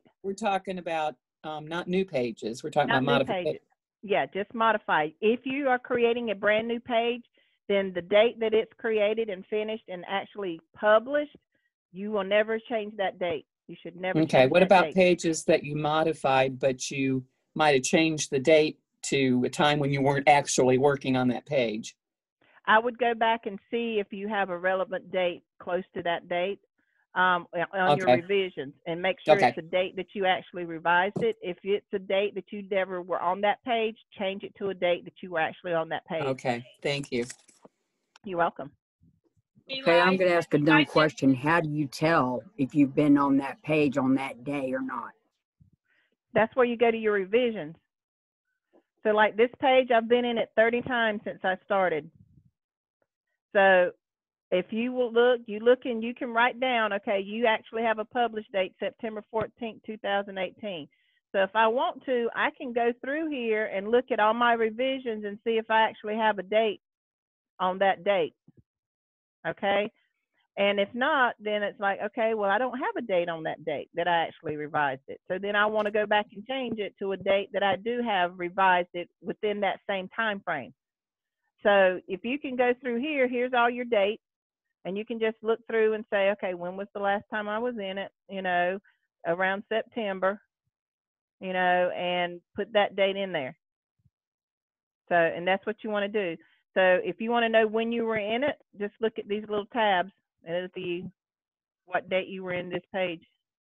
Speaker 2: not new pages. We're talking about modifications. Yeah, just modify. If you are creating a brand new page, then the date that it's created and finished and actually published, you will never change that date. You should never change that date.
Speaker 5: Okay, what about pages that you modified, but you might have changed the date to a time when you weren't actually working on that page?
Speaker 2: I would go back and see if you have a relevant date close to that date on your revisions, and make sure it's a date that you actually revised it. If it's a date that you never were on that page, change it to a date that you were actually on that page.
Speaker 5: Okay, thank you.
Speaker 2: You're welcome.
Speaker 1: Okay, I'm going to ask a dumb question. How do you tell if you've been on that page on that day or not?
Speaker 2: That's where you go to your revisions. So like this page, I've been in it 30 times since I started. So if you will look, and you can write down, okay, you actually have a published date, September 14th, 2018. So if I want to, I can go through here and look at all my revisions and see if I actually have a date on that date. Okay. And if not, then it's like, okay, well, I don't have a date on that date that I actually revised it. So then I want to go back and change it to a date that I do have revised it within that same time frame. So if you can go through here, here's all your dates, and you can just look through and say, okay, when was the last time I was in it? You know, around September, you know, and put that date in there. So, and that's what you want to do. So if you want to know when you were in it, just look at these little tabs and it'll be what date you were in this page.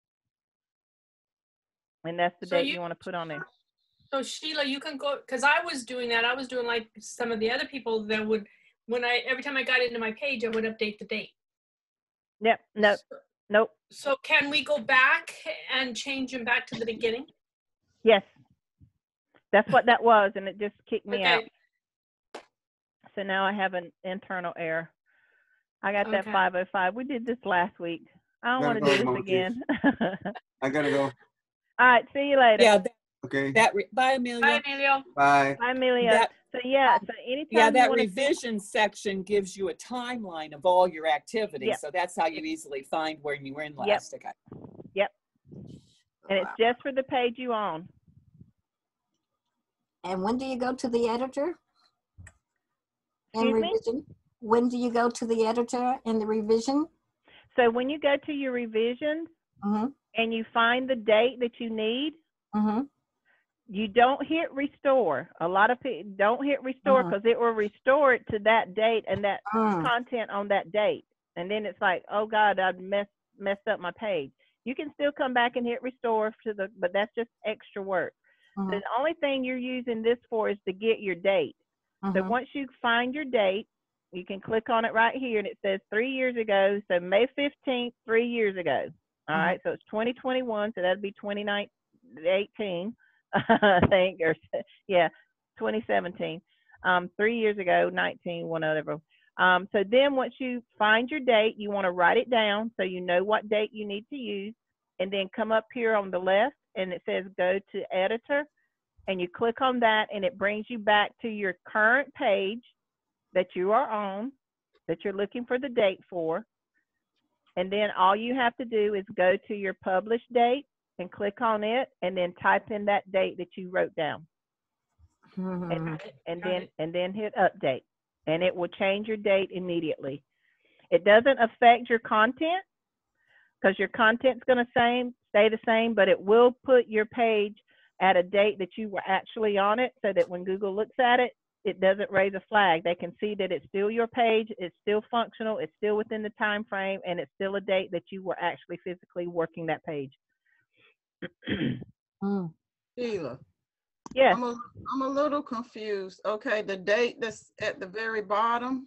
Speaker 2: And that's the date you want to put on there.
Speaker 9: So Sheila, you can go, because I was doing that. I was doing like some of the other people that would, every time I got into my page, I would update the date.
Speaker 2: Yep, no, nope.
Speaker 9: So can we go back and change them back to the beginning?
Speaker 2: Yes, that's what that was, and it just kicked me out. So now I have an internal error. I got that 505. We did this last week. I don't want to do this again.
Speaker 8: I gotta go.
Speaker 2: All right, see you later.
Speaker 5: Yeah.
Speaker 8: Okay.
Speaker 5: Bye, Amelia.
Speaker 9: Bye, Emilio.
Speaker 8: Bye.
Speaker 2: Bye, Amelia. So yeah, so anytime
Speaker 5: that
Speaker 2: you wanna
Speaker 5: revision section gives you a timeline of all your activities.
Speaker 2: Yep.
Speaker 5: So that's how you easily find where you were in last.
Speaker 2: Yep. Yep. And it's just for the page you own.
Speaker 3: And when do you go to the editor? And
Speaker 2: Excuse me?
Speaker 3: revision? When do you go to the editor and the revision?
Speaker 2: So when you go to your revisions and you find the date that you need, you don't hit restore. A lot of people don't hit restore because it will restore it to that date and that content on that date. And then it's like, oh God, I've messed up my page. You can still come back and hit restore but that's just extra work. So the only thing you're using this for is to get your date. So once you find your date, you can click on it right here and it says 3 years ago. So May 15th, 3 years ago. All right. So it's 2021. So that'd be 2018, I think, or yeah, 2017. 3 years ago, 19, whatever. So then once you find your date, you want to write it down so you know what date you need to use. And then come up here on the left and it says go to editor. And you click on that and it brings you back to your current page that you are on, that you're looking for the date for. And then all you have to do is go to your published date and click on it and then type in that date that you wrote down. And then hit update. And it will change your date immediately. It doesn't affect your content because your content's going to stay the same, but it will put your page at a date that you were actually on it so that when Google looks at it, it doesn't raise a flag. They can see that it's still your page, it's still functional, it's still within the time frame, and it's still a date that you were actually physically working that page.
Speaker 4: Sheila.
Speaker 2: Yeah.
Speaker 4: I'm a little confused. Okay, the date that's at the very bottom,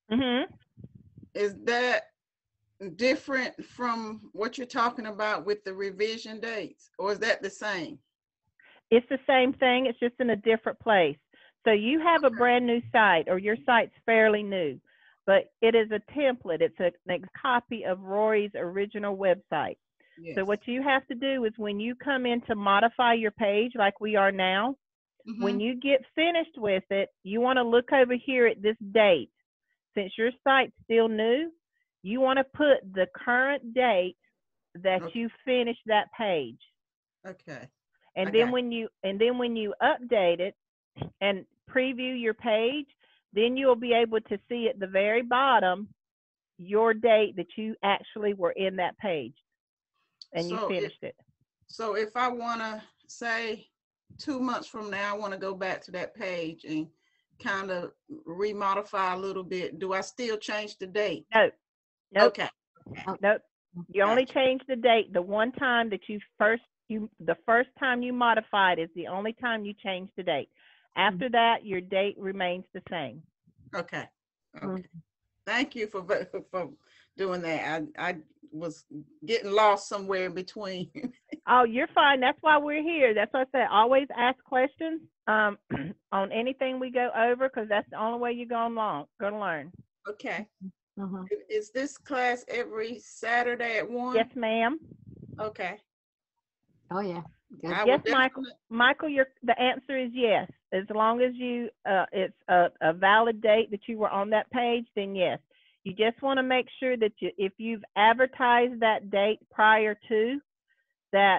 Speaker 4: is that different from what you're talking about with the revision dates, or is that the same?
Speaker 2: It's the same thing, it's just in a different place. So you have a brand new site, or your site's fairly new, but it is a template. It's a copy of Rory's original website. Yes. So what you have to do is when you come in to modify your page like we are now, when you get finished with it, you want to look over here at this date. Since your site's still new, you want to put the current date that you finished that page.
Speaker 4: Okay.
Speaker 2: And then when you update it and preview your page, then you'll be able to see at the very bottom your date that you actually were in that page and you finished it.
Speaker 4: So if I want to say 2 months from now, I want to go back to that page and kind of remodify a little bit, do I still change the date?
Speaker 2: No. Nope.
Speaker 4: Okay.
Speaker 2: Nope. You only change the date. The one time that the first time you modified is the only time you change the date. After that, your date remains the same.
Speaker 4: Okay. Okay. Thank you for doing that. I was getting lost somewhere in between.
Speaker 2: Oh, you're fine. That's why we're here. That's why I said always ask questions on anything we go over, because that's the only way you're gonna learn.
Speaker 4: Okay. Is this class every Saturday at 1?
Speaker 2: Yes, ma'am.
Speaker 4: Okay.
Speaker 3: Oh yeah.
Speaker 2: Yes, Michael. Michael, the answer is yes. As long as it's a valid date that you were on that page, then yes. You just want to make sure that if you've advertised that date prior to, that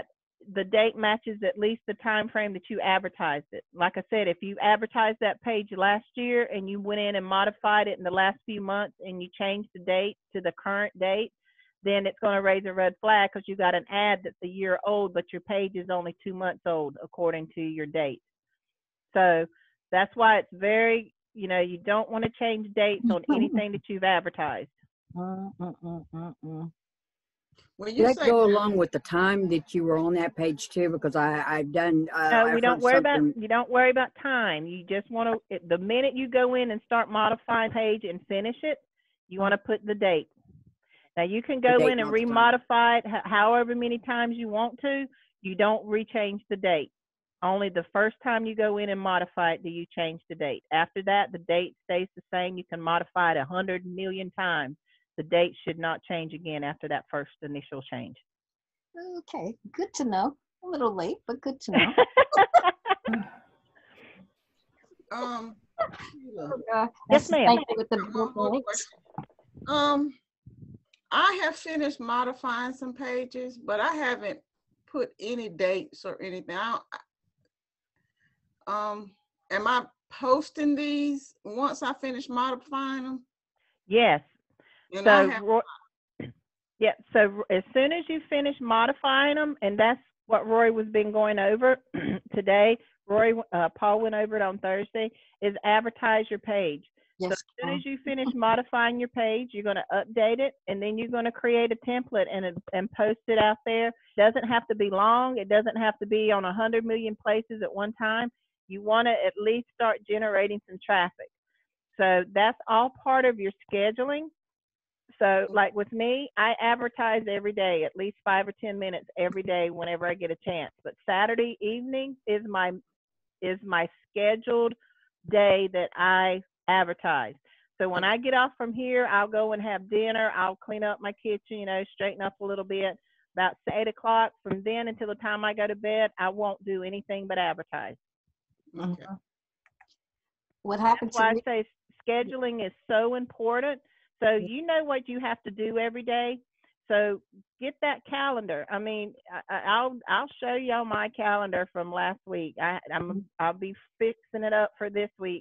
Speaker 2: the date matches at least the time frame that you advertised it. Like I said, if you advertised that page last year and you went in and modified it in the last few months and you changed the date to the current date, then it's going to raise a red flag because you got an ad that's a year old, but your page is only 2 months old according to your date. So that's why it's very, you know, you don't want to change dates on anything that you've advertised.
Speaker 4: When you
Speaker 1: That
Speaker 4: say
Speaker 1: go along with the time that you were on that page too, because I've done.
Speaker 2: No, we
Speaker 1: I've
Speaker 2: don't
Speaker 1: heard
Speaker 2: worry about,
Speaker 1: something-
Speaker 2: you don't worry about time. You just want to, the minute you go in and start modifying page and finish it, you want to put the date. Now you can go
Speaker 1: date,
Speaker 2: in and
Speaker 1: not the time.
Speaker 2: remodify it however many times you want to. You don't rechange the date. Only the first time you go in and modify it do you change the date. After that, the date stays the same. You can modify it 100 million times. The date should not change again after that first initial change.
Speaker 3: Okay, good to know. A little late, but good to know.
Speaker 2: Yes, ma'am.
Speaker 3: With the links.
Speaker 4: I have finished modifying some pages, but I haven't put any dates or anything. Am I posting these once I finish modifying them?
Speaker 2: Yes.
Speaker 4: And
Speaker 2: So, yeah, so as soon as you finish modifying them, and that's what Roy was been going over today, Paul went over it on Thursday, is advertise your page.
Speaker 3: Yes.
Speaker 2: So as soon as you finish modifying your page, you're going to update it, and then you're going to create a template and post it out there. It doesn't have to be long. It doesn't have to be on 100 million places at one time. You want to at least start generating some traffic. So that's all part of your scheduling. So like with me, I advertise every day, at least 5 or 10 minutes every day whenever I get a chance. But Saturday evening is my scheduled day that I advertise. So when I get off from here, I'll go and have dinner. I'll clean up my kitchen, you know, straighten up a little bit. About 8 o'clock, from then until the time I go to bed, I won't do anything but advertise.
Speaker 4: Okay.
Speaker 3: What happened
Speaker 2: That's why
Speaker 3: to me?
Speaker 2: I say scheduling is so important. So you know what you have to do every day. So get that calendar. I mean, I'll show y'all my calendar from last week. I'll be fixing it up for this week.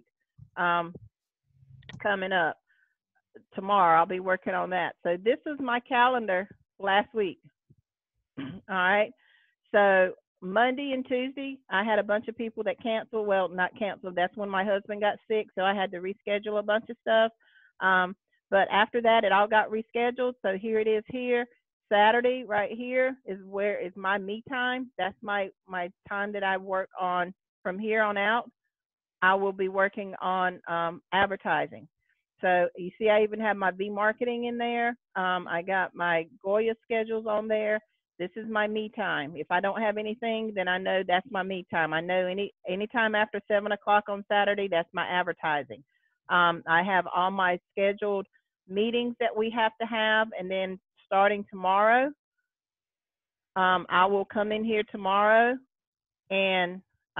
Speaker 2: Coming up tomorrow, I'll be working on that. So this is my calendar last week. All right. So Monday and Tuesday, I had a bunch of people that canceled. Well, not canceled. That's when my husband got sick, so I had to reschedule a bunch of stuff. But after that, it all got rescheduled. So here it is here. Saturday right here is where is my me time. That's my time that I work on from here on out. I will be working on advertising. So you see, I even have my V marketing in there. I got my Goya schedules on there. This is my me time. If I don't have anything, then I know that's my me time. I know any time after 7 o'clock on Saturday, that's my advertising. I have all my scheduled meetings that we have to have, and then starting tomorrow, I will come in here tomorrow and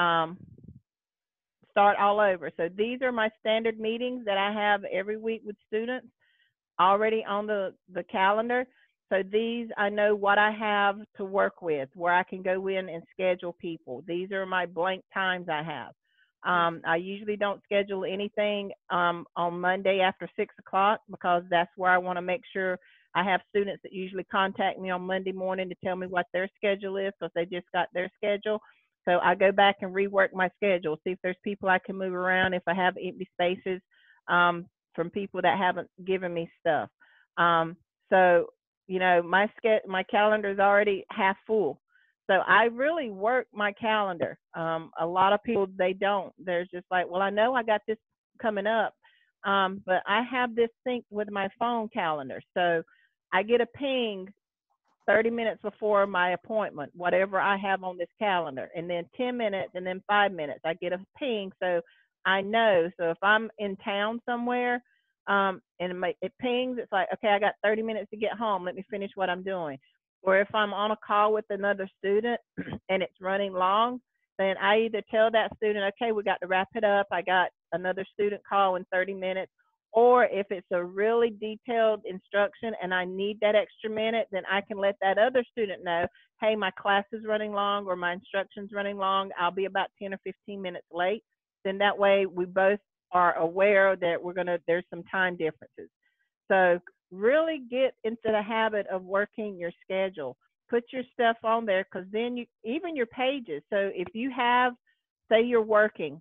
Speaker 2: start all over. So these are my standard meetings that I have every week with students already on the calendar. So these, I know what I have to work with, where I can go in and schedule people. These are my blank times I have. I usually don't schedule anything on Monday after 6 o'clock because that's where I want to make sure I have students that usually contact me on Monday morning to tell me what their schedule is because they just got their schedule. So I go back and rework my schedule, see if there's people I can move around, if I have empty spaces from people that haven't given me stuff. So, you know, my calendar is already half full. So I really work my calendar. A lot of people, they don't. They're just like, well, I know I got this coming up, but I have this synced with my phone calendar. So I get a ping 30 minutes before my appointment, whatever I have on this calendar, and then 10 minutes and then 5 minutes, I get a ping. So I know. So if I'm in town somewhere and it pings, it's like, okay, I got 30 minutes to get home. Let me finish what I'm doing. Or if I'm on a call with another student and it's running long, then I either tell that student, okay, we got to wrap it up. I got another student call in 30 minutes, Or if it's a really detailed instruction and I need that extra minute, then I can let that other student know, hey, my class is running long or my instruction's running long. I'll be about 10 or 15 minutes late. Then that way we both are aware that there's some time differences. So really get into the habit of working your schedule. Put your stuff on there, because then even your pages. So if you have, say you're working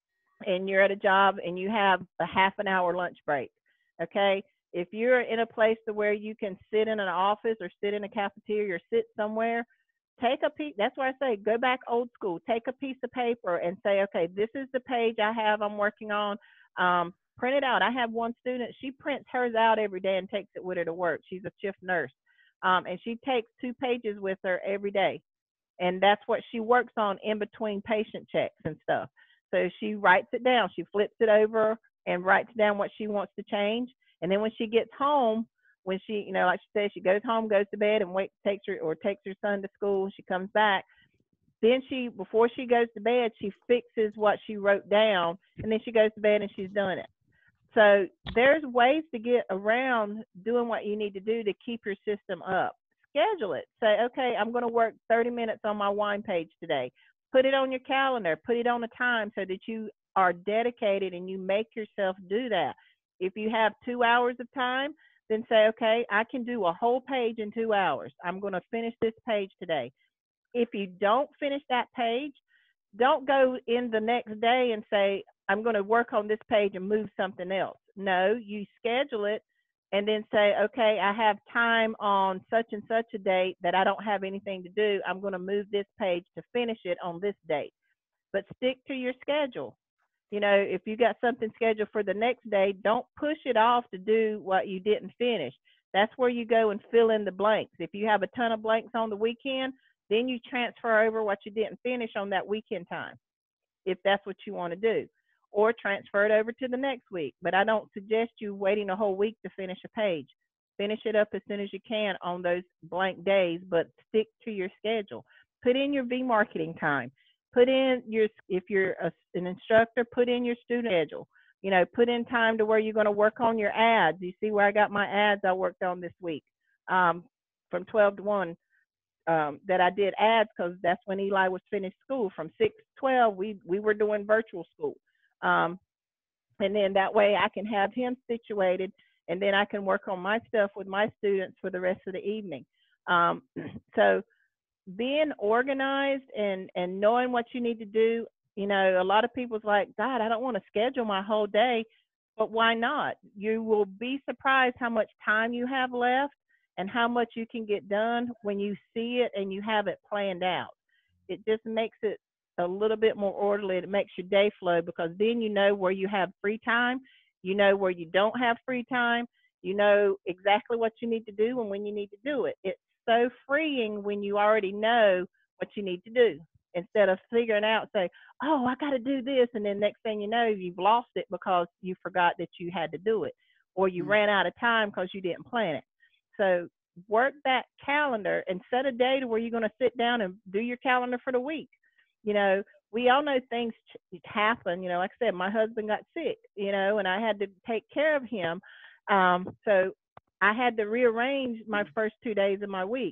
Speaker 2: and you're at a job and you have a half an hour lunch break, okay? If you're in a place to where you can sit in an office or sit in a cafeteria or sit somewhere, take a piece. That's why I say go back old school. Take a piece of paper and say, okay, this is the page I'm working on. Print it out. I have one student, she prints hers out every day and takes it with her to work. She's a shift nurse. And she takes 2 pages with her every day. And that's what she works on in between patient checks and stuff. So she writes it down. She flips it over and writes down what she wants to change. And then when she gets home, when she, like she said, she goes home, goes to bed, and takes her son to school. She comes back. Then before she goes to bed, she fixes what she wrote down, and then she goes to bed and she's done it. So there's ways to get around doing what you need to do to keep your system up. Schedule it. Say, okay, I'm going to work 30 minutes on my wine page today. Put it on your calendar. Put it on a time so that you are dedicated and you make yourself do that. If you have 2 hours of time, then say, okay, I can do a whole page in 2 hours. I'm going to finish this page today. If you don't finish that page, don't go in the next day and say, I'm going to work on this page and move something else. No, you schedule it and then say, okay, I have time on such and such a date that I don't have anything to do. I'm going to move this page to finish it on this date. But stick to your schedule. If you got something scheduled for the next day, don't push it off to do what you didn't finish. That's where you go and fill in the blanks. If you have a ton of blanks on the weekend, then you transfer over what you didn't finish on that weekend time, if that's what you want to do, or transfer it over to the next week. But I don't suggest you waiting a whole week to finish a page. Finish it up as soon as you can on those blank days, but stick to your schedule. Put in your V-marketing time. Put in if you're an instructor, put in your student schedule. Put in time to where you're going to work on your ads. You see where I got my ads I worked on this week from 12 to 1. That I did ads because that's when Eli was finished school. From 6 to 12, we were doing virtual school. And then that way I can have him situated, and then I can work on my stuff with my students for the rest of the evening. So being organized and knowing what you need to do, a lot of people's like, God, I don't want to schedule my whole day, but why not? You will be surprised how much time you have left and how much you can get done when you see it and you have it planned out. It just makes it a little bit more orderly. It makes your day flow, because then you know where you have free time, you know where you don't have free time, you know exactly what you need to do and when you need to do it. It's so freeing when you already know what you need to do, instead of figuring out, say, oh, I got to do this, and then next thing you know, you've lost it because you forgot that you had to do it, or you ran out of time because you didn't plan it. So work that calendar and set a day to where you're going to sit down and do your calendar for the week. We all know things happen. Like I said, my husband got sick, and I had to take care of him. So I had to rearrange my first 2 days of my week,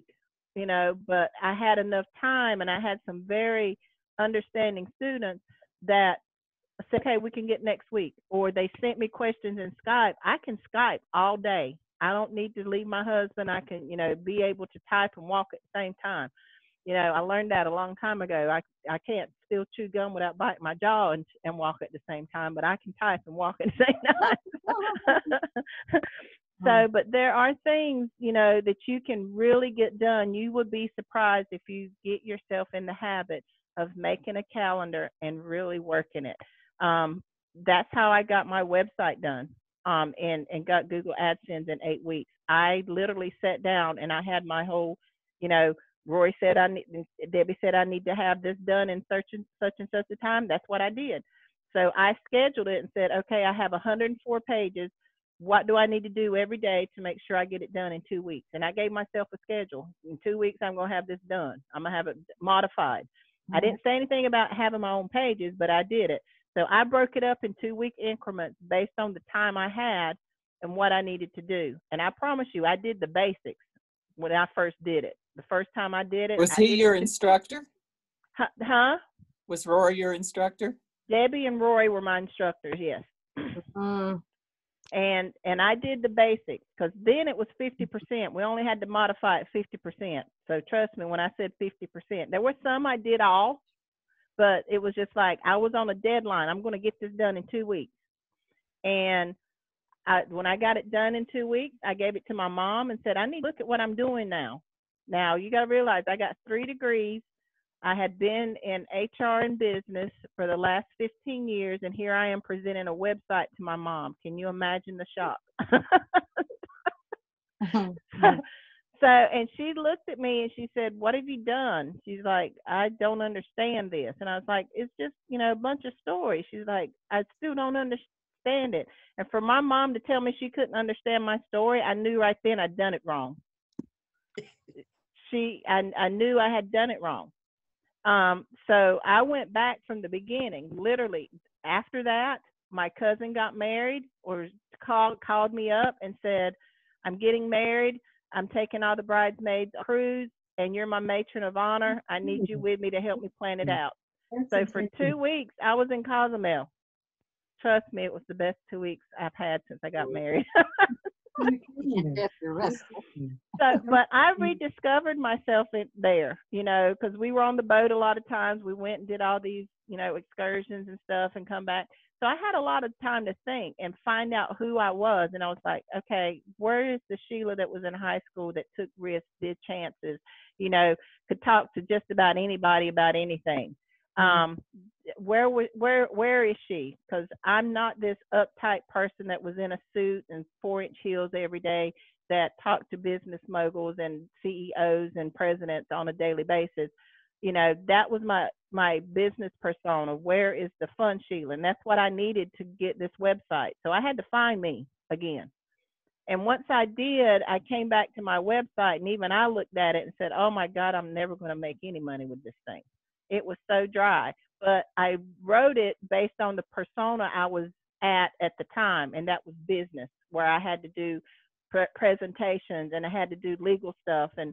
Speaker 2: but I had enough time, and I had some very understanding students that said, okay, we can get next week. Or they sent me questions in Skype. I can Skype all day. I don't need to leave my husband. I can, be able to type and walk at the same time. I learned that a long time ago. I can't still chew gum without biting my jaw and walk at the same time, but I can type and walk at the same time. So, but there are things, that you can really get done. You would be surprised if you get yourself in the habit of making a calendar and really working it. That's how I got my website done. And got Google AdSense in 8 weeks. I literally sat down and I had my whole, Roy said Debbie said I need to have this done in such and such a time. That's what I did. So I scheduled it and said, okay, I have 104 pages. What do I need to do every day to make sure I get it done in 2 weeks? And I gave myself a schedule. In 2 weeks, I'm going to have this done. I'm going to have it modified. I didn't say anything about having my own pages, but I did it. So I broke it up in 2-week increments based on the time I had and what I needed to do. And I promise you, I did the basics when I first did it. The first time I did it.
Speaker 5: Was
Speaker 2: I
Speaker 5: he
Speaker 2: did
Speaker 5: your
Speaker 2: it
Speaker 5: instructor?
Speaker 2: Huh?
Speaker 5: Was Rory your instructor?
Speaker 2: Debbie and Rory were my instructors, yes. And I did the basics, because then it was 50%. We only had to modify it 50%. So trust me when I said 50%. There were some I did all, but it was just like I was on a deadline. I'm going to get this done in 2 weeks. And when I got it done in 2 weeks, I gave it to my mom and said, I need to look at what I'm doing now. Now, you got to realize I got 3 degrees. I had been in HR and business for the last 15 years, and here I am presenting a website to my mom. Can you imagine the shock? So, and she looked at me and she said, what have you done? She's like, I don't understand this. And I was like, it's just, a bunch of stories. She's like, I still don't understand it. And for my mom to tell me she couldn't understand my story, I knew right then I'd done it wrong. I knew I had done it wrong. So I went back from the beginning. Literally, after that, my cousin got married, or called me up and said, I'm getting married. I'm taking all the bridesmaids on a cruise, and you're my matron of honor. I need you with me to help me plan it out. So for 2 weeks, I was in Cozumel. Trust me, it was the best 2 weeks I've had since I got married. So, but I rediscovered myself there, because we were on the boat a lot of times. We went and did all these, excursions and stuff and come back. So I had a lot of time to think and find out who I was. And I was like, okay, where is the Sheila that was in high school that took risks, did chances, could talk to just about anybody about anything? Where is she? Because I'm not this uptight person that was in a suit and 4-inch heels every day that talked to business moguls and CEOs and presidents on a daily basis. That was my business persona. Where is the fun Sheila? And that's what I needed to get this website. So I had to find me again. And once I did, I came back to my website, and even I looked at it and said, oh my God, I'm never going to make any money with this thing. It was so dry. But I wrote it based on the persona I was at the time, and that was business, where I had to do presentations and I had to do legal stuff, and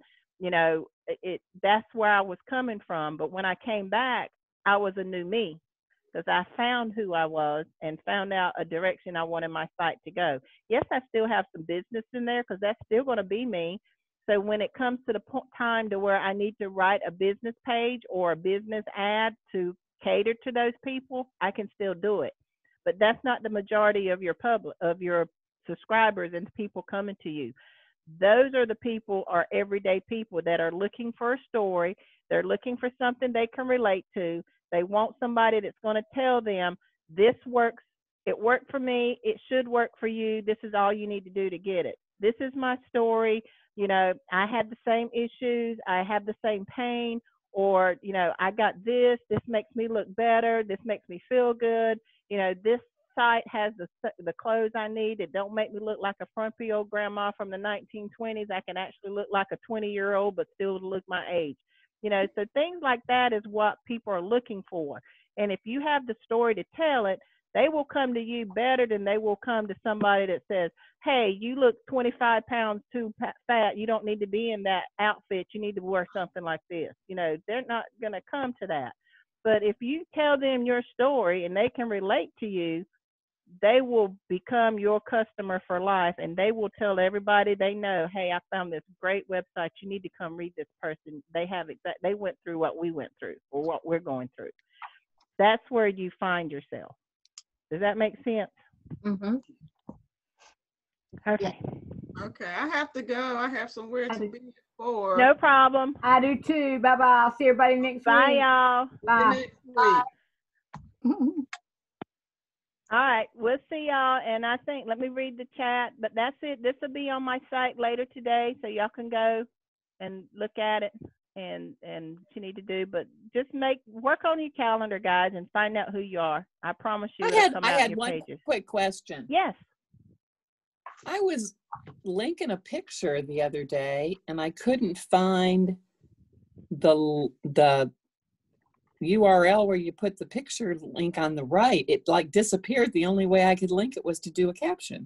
Speaker 2: that's where I was coming from. But when I came back, I was a new me, because I found who I was and found out a direction I wanted my site to go. Yes, I still have some business in there, because that's still going to be me. So when it comes to the time to where I need to write a business page or a business ad to cater to those people, I can still do it. But that's not the majority of your your subscribers and people coming to you. Those are the people, are everyday people that are looking for a story. They're looking for something they can relate to. They want somebody that's going to tell them, this works. It worked for me. It should work for you. This is all you need to do to get it. This is my story. I had the same issues. I have the same pain, or, I got this makes me look better. This makes me feel good. This site has the clothes I need. It don't make me look like a frumpy old grandma from the 1920s. I can actually look like a 20-year-old, but still look my age. So things like that is what people are looking for. And if you have the story to tell it, they will come to you better than they will come to somebody that says, hey, you look 25 pounds too fat. You don't need to be in that outfit. You need to wear something like this. They're not going to come to that. But if you tell them your story and they can relate to you, they will become your customer for life, and they will tell everybody they know, hey, I found this great website. You need to come read this person. They went through what we went through, or what we're going through. That's where you find yourself. Does that make sense?
Speaker 3: Mm-hmm.
Speaker 2: Okay.
Speaker 4: Okay, I have to go. I have somewhere to be at 4.
Speaker 2: No problem.
Speaker 1: I do too. Bye-bye. I'll see everybody next
Speaker 2: Bye,
Speaker 1: week.
Speaker 2: y'all.
Speaker 1: Bye.
Speaker 4: Next week.
Speaker 2: All right, we'll see y'all. And I think, let me read the chat, but that's it. This will be on my site later today, so y'all can go and look at it and what you need to do. But just work on your calendar, guys, and find out who you are. I promise you it'll come out in your pages. I had one
Speaker 5: quick question.
Speaker 2: Yes.
Speaker 5: I was linking a picture the other day, and I couldn't find the URL where you put the picture link on the right, it like disappeared. The only way I could link it was to do a caption.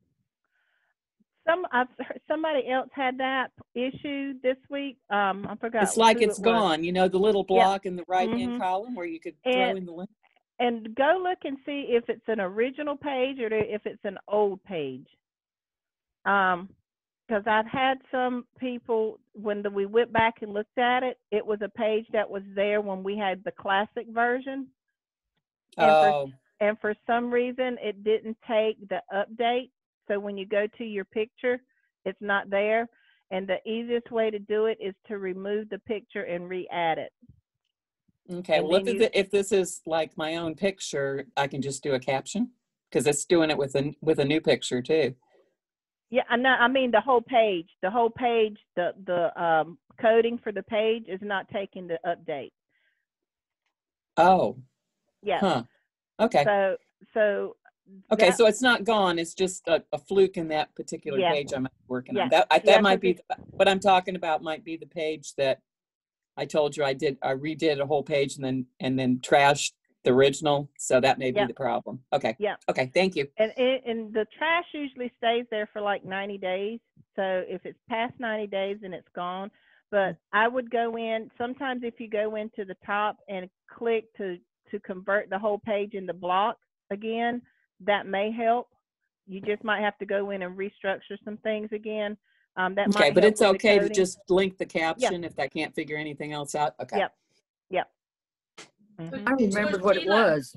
Speaker 2: I've heard somebody else had that issue this week. I forgot.
Speaker 5: It's like
Speaker 2: who
Speaker 5: it's
Speaker 2: it was.
Speaker 5: gone. You know, the little
Speaker 2: Yep.
Speaker 5: block in the right-hand
Speaker 2: Mhm.
Speaker 5: column where you could throw
Speaker 2: And
Speaker 5: in the link.
Speaker 2: and go look and see if it's an original page or if it's an old page. Because I've had some people, when we went back and looked at it, it was a page that was there when we had the classic version.
Speaker 5: Oh,
Speaker 2: And for some reason, it didn't take the update. So when you go to your picture, it's not there. And the easiest way to do it is to remove the picture and re-add it.
Speaker 5: okay.
Speaker 2: And
Speaker 5: Well,
Speaker 2: then you,
Speaker 5: if this is like my own picture, I can just do a caption because it's doing it with a new picture too.
Speaker 2: yeah, I mean the whole page. The whole page, the coding for the page is not taking the update.
Speaker 5: Oh,
Speaker 2: Yeah.
Speaker 5: huh. Okay.
Speaker 2: So
Speaker 5: Okay,
Speaker 2: that,
Speaker 5: so it's not gone. It's just a fluke in that particular
Speaker 2: Yeah.
Speaker 5: page I'm working
Speaker 2: Yeah.
Speaker 5: on. That
Speaker 2: Yeah,
Speaker 5: might
Speaker 2: 'cause
Speaker 5: be what I'm talking about. Might be the page that I told you I redid a whole page and then trashed the original. So that may be
Speaker 2: Yeah.
Speaker 5: the problem. Okay.
Speaker 2: Yeah.
Speaker 5: Okay. Thank you.
Speaker 2: And the trash usually stays there for like 90 days. So if it's past 90 days, then it's gone. But I would go in, sometimes if you go into the top and click to convert the whole page into blocks again, that may help. You just might have to go in and restructure some things again. That
Speaker 5: Okay,
Speaker 2: might
Speaker 5: but
Speaker 2: help
Speaker 5: it's
Speaker 2: with the
Speaker 5: okay to
Speaker 2: coding.
Speaker 5: just link the caption if I can't figure anything else out. Okay.
Speaker 2: Yep. Yep. Mhm.
Speaker 1: I remembered what it
Speaker 9: Sheila,
Speaker 1: was.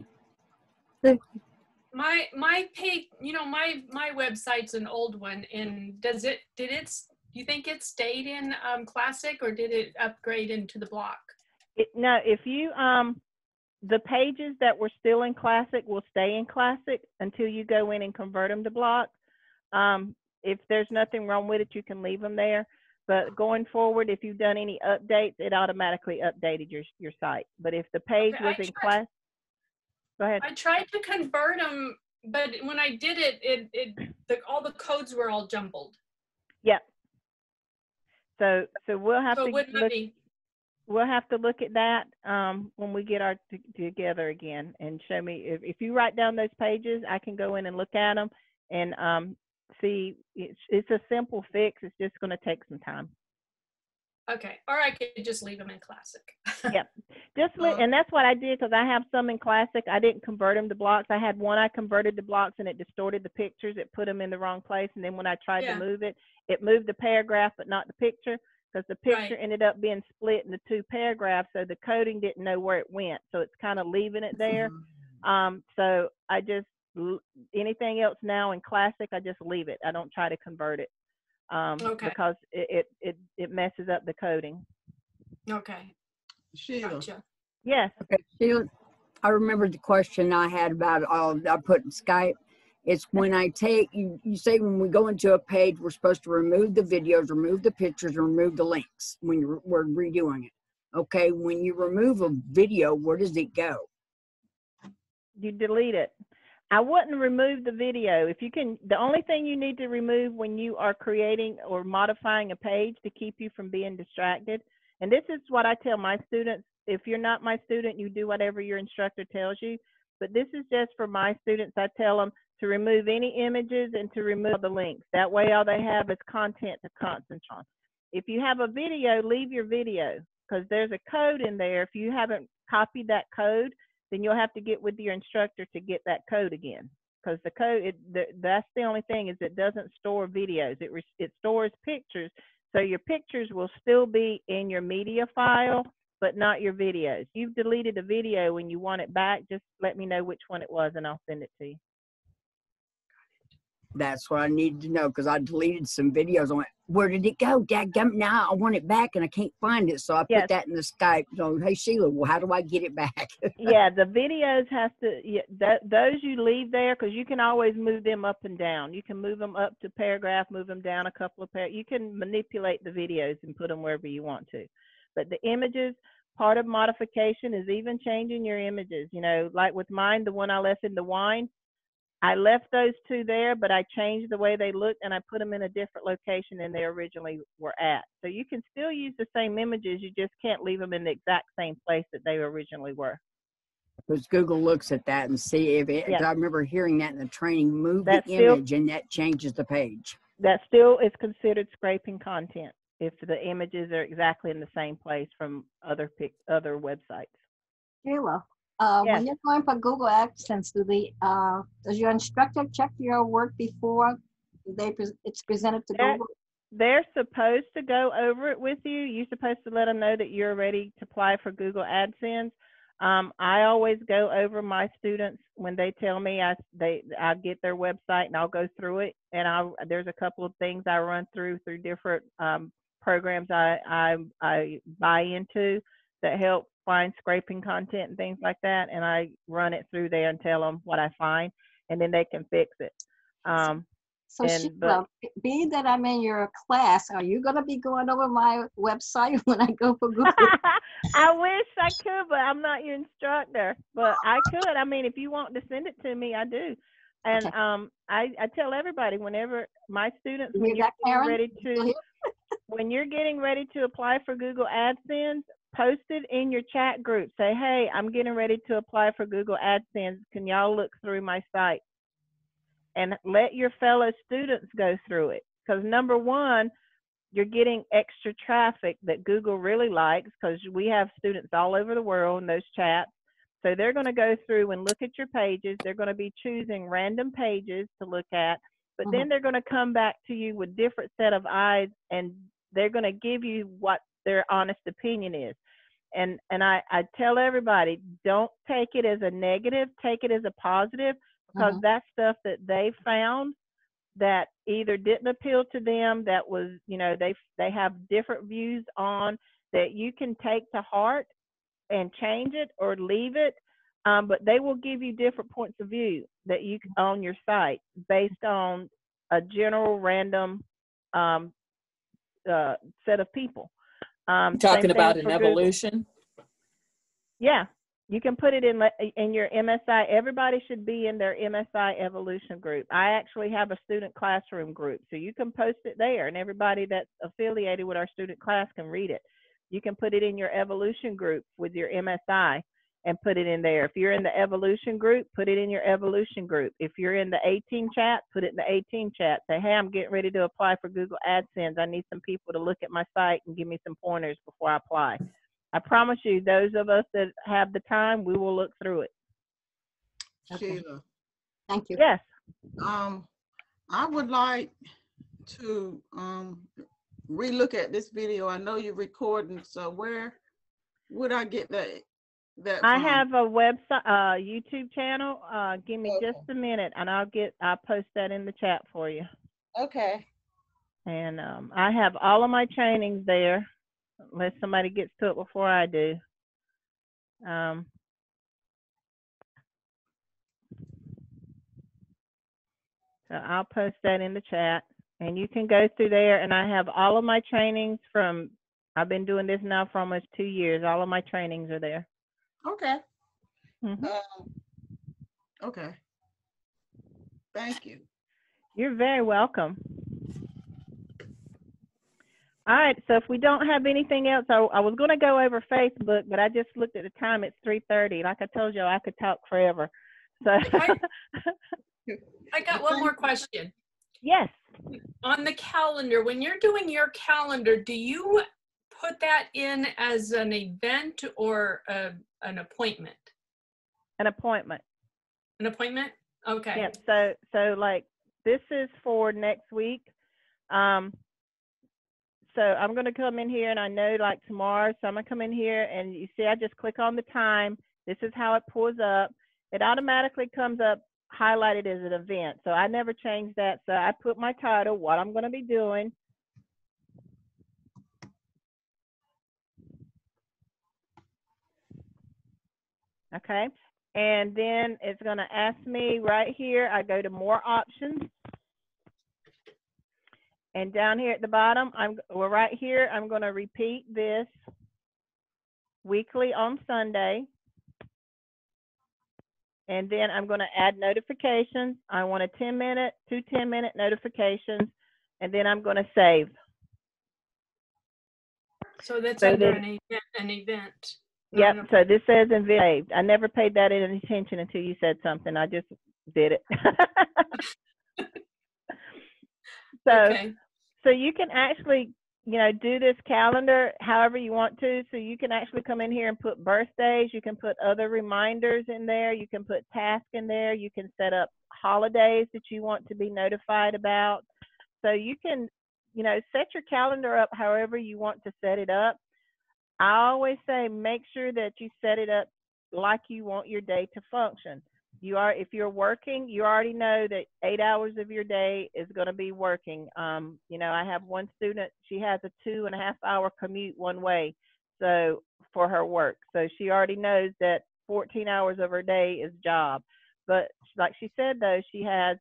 Speaker 9: My page, my website's an old one, and do you think it stayed in Classic, or did it upgrade into the block?
Speaker 2: No, if you the pages that were still in Classic will stay in Classic until you go in and convert them to block. If there's nothing wrong with it, you can leave them there. But going forward, if you've done any updates, it automatically updated your site. But if the page was in Classic, go ahead.
Speaker 9: I tried to convert them, but when I did it, all the codes were all jumbled.
Speaker 2: Yep. So we'll have
Speaker 9: So
Speaker 2: to
Speaker 9: it wouldn't let me.
Speaker 2: We'll have to look at that when we get our together again, and show me if you write down those pages, I can go in and look at them and see. It's a simple fix. It's just going to take some time.
Speaker 9: Okay, or I could just leave them in Classic.
Speaker 2: Yep, and that's what I did, because I have some in Classic. I didn't convert them to blocks. I had one I converted to blocks, and it distorted the pictures. It put them in the wrong place, and then when I tried to move it, it moved the paragraph but not the picture, because the picture ended up being split into two paragraphs, so the coding didn't know where it went. So it's kind of leaving it there. So I just, anything else now in Classic, I just leave it. I don't try to convert it because it messes up the coding.
Speaker 9: Okay.
Speaker 4: Sheila.
Speaker 9: Gotcha.
Speaker 2: Yes.
Speaker 1: Okay, Sheila, I remember the question I had about I put in Skype. It's when I take, you say when we go into a page, we're supposed to remove the videos, remove the pictures, and remove the links when we're redoing it. Okay, when you remove a video, where does it go?
Speaker 2: You delete it. I wouldn't remove the video. If you can, the only thing you need to remove when you are creating or modifying a page to keep you from being distracted, and this is what I tell my students. If you're not my student, you do whatever your instructor tells you. But this is just for my students. I tell them to remove any images and to remove the links. That way all they have is content to concentrate on. If you have a video, leave your video, because there's a code in there. If you haven't copied that code, then you'll have to get with your instructor to get that code again. Because the code, that's the only thing, is it doesn't store videos. It stores pictures. So your pictures will still be in your media file, but not your videos. You've deleted a video when you want it back, just let me know which one it was and I'll send it to you.
Speaker 1: That's what I needed to know, because I deleted some videos. I went, where did it go? Dadgum, now I want it back and I can't find it. So I put that in the Skype. So, hey, Sheila, well, how do I get it back?
Speaker 2: Yeah, the videos has to, those you leave there, because you can always move them up and down. You can move them up to paragraph, move them down a couple of paragraphs. You can manipulate the videos and put them wherever you want to. But the images, part of modification is even changing your images. You know, like with mine, the one I left in the wine, I left those two there, but I changed the way they looked and I put them in a different location than they originally were at. So you can still use the same images, you just can't leave them in the exact same place that they originally were.
Speaker 1: Because Google looks at that and see if it,
Speaker 2: Yes.
Speaker 1: I remember hearing that in the training, move
Speaker 2: That's
Speaker 1: the
Speaker 2: still-
Speaker 1: image and that changes the page.
Speaker 2: That still is considered scraping content if the images are exactly in the same place from other websites.
Speaker 3: Sheila,
Speaker 2: Yes.
Speaker 3: when you're going for Google AdSense, does your instructor check your work before it's presented to Google?
Speaker 2: They're supposed to go over it with you. You're supposed to let them know that you're ready to apply for Google AdSense. I always go over my students when they tell me I get their website and I'll go through it. And there's a couple of things I run through different programs I buy into that help find scraping content and things like that. And I run it through there and tell them what I find, and then they can fix it.
Speaker 3: So Sheila, being that I'm in your class, are you going to be going over my website when I go for Google?
Speaker 2: I wish I could, but I'm not your instructor. But I could. I mean, if you want to send it to me, I do. And
Speaker 3: Okay.
Speaker 2: I tell everybody whenever my students,
Speaker 3: You
Speaker 2: when
Speaker 3: hear
Speaker 2: you're
Speaker 3: that,
Speaker 2: getting
Speaker 3: Karen?
Speaker 2: ready
Speaker 3: You still
Speaker 2: to,
Speaker 3: here?
Speaker 2: when you're getting ready to apply for Google AdSense, post it in your chat group. Say, hey, I'm getting ready to apply for Google AdSense. Can y'all look through my site? And let your fellow students go through it. Because number one, you're getting extra traffic that Google really likes, because we have students all over the world in those chats. So they're going to go through and look at your pages. They're going to be choosing random pages to look at, but then they're going to come back to you with different set of eyes, and they're going to give you what their honest opinion is. And I tell everybody, don't take it as a negative, take it as a positive, because that's stuff that they found that either didn't appeal to them, that was, you know, they have different views on, that you can take to heart and change it or leave it, but they will give you different points of view that you can on your site based on a general random set of people.
Speaker 5: Talking about an evolution?
Speaker 2: Yeah, you can put it in your MSI. Everybody should be in their MSI evolution group. I actually have a student classroom group, so you can post it there, and everybody that's affiliated with our student class can read it. You can put it in your evolution group with your MSI and put it in there. If you're in the evolution group, put it in your evolution group. If you're in the 18 chat, put it in the 18 chat. Say, hey, I'm getting ready to apply for Google AdSense. I need some people to look at my site and give me some pointers before I apply. I promise you, those of us that have the time, we will look through it.
Speaker 4: Sheila.
Speaker 3: Thank you.
Speaker 2: Yes.
Speaker 4: I would like to relook at this video. I know you're recording, so where would I get that
Speaker 2: I
Speaker 4: from?
Speaker 2: have a website, YouTube channel. Give me just a minute, and I'll post that in the chat for you.
Speaker 4: Okay.
Speaker 2: And I have all of my trainings there, unless somebody gets to it before I do. So I'll post that in the chat, and you can go through there, and I have all of my trainings from, I've been doing this now for almost 2 years. All of my trainings are there.
Speaker 4: Okay. Okay. Thank you.
Speaker 2: You're very welcome. All right, so if we don't have anything else, I was going to go over Facebook, but I just looked at the time. It's 3:30. Like I told you, I could talk forever. So
Speaker 9: I got one more question.
Speaker 2: Yes.
Speaker 9: On the calendar, when you're doing your calendar, do you put that in as an event or an appointment?
Speaker 2: An appointment.
Speaker 9: An appointment? Okay.
Speaker 2: Yeah. So like this is for next week. So I'm going to come in here, and I know like tomorrow, so I'm going to come in here, and you see I just click on the time. This is how it pulls up. It automatically comes up highlighted as an event. So I never change that. So I put my title, what I'm going to be doing. Okay. And then it's going to ask me right here, I go to more options. And down here at the bottom, we're right here, I'm going to repeat this weekly on Sunday. And then I'm going to add notifications. I want a 10-minute, 2 10-minute notifications, and then I'm going to save.
Speaker 9: So that's
Speaker 2: So
Speaker 9: under
Speaker 2: then-
Speaker 9: an event.
Speaker 2: Yep,
Speaker 9: not
Speaker 2: so this says saved. I never paid that any attention until you said something. I just did it.
Speaker 9: Okay.
Speaker 2: So you can actually, do this calendar however you want to. So you can actually come in here and put birthdays. You can put other reminders in there. You can put tasks in there. You can set up holidays that you want to be notified about. So you can, set your calendar up however you want to set it up. I always say make sure that you set it up like you want your day to function. If you're working, you already know that 8 hours of your day is going to be working. I have one student, she has a 2.5 hour commute one way, so for her work. So she already knows that 14 hours of her day is job. But like she said, though, she has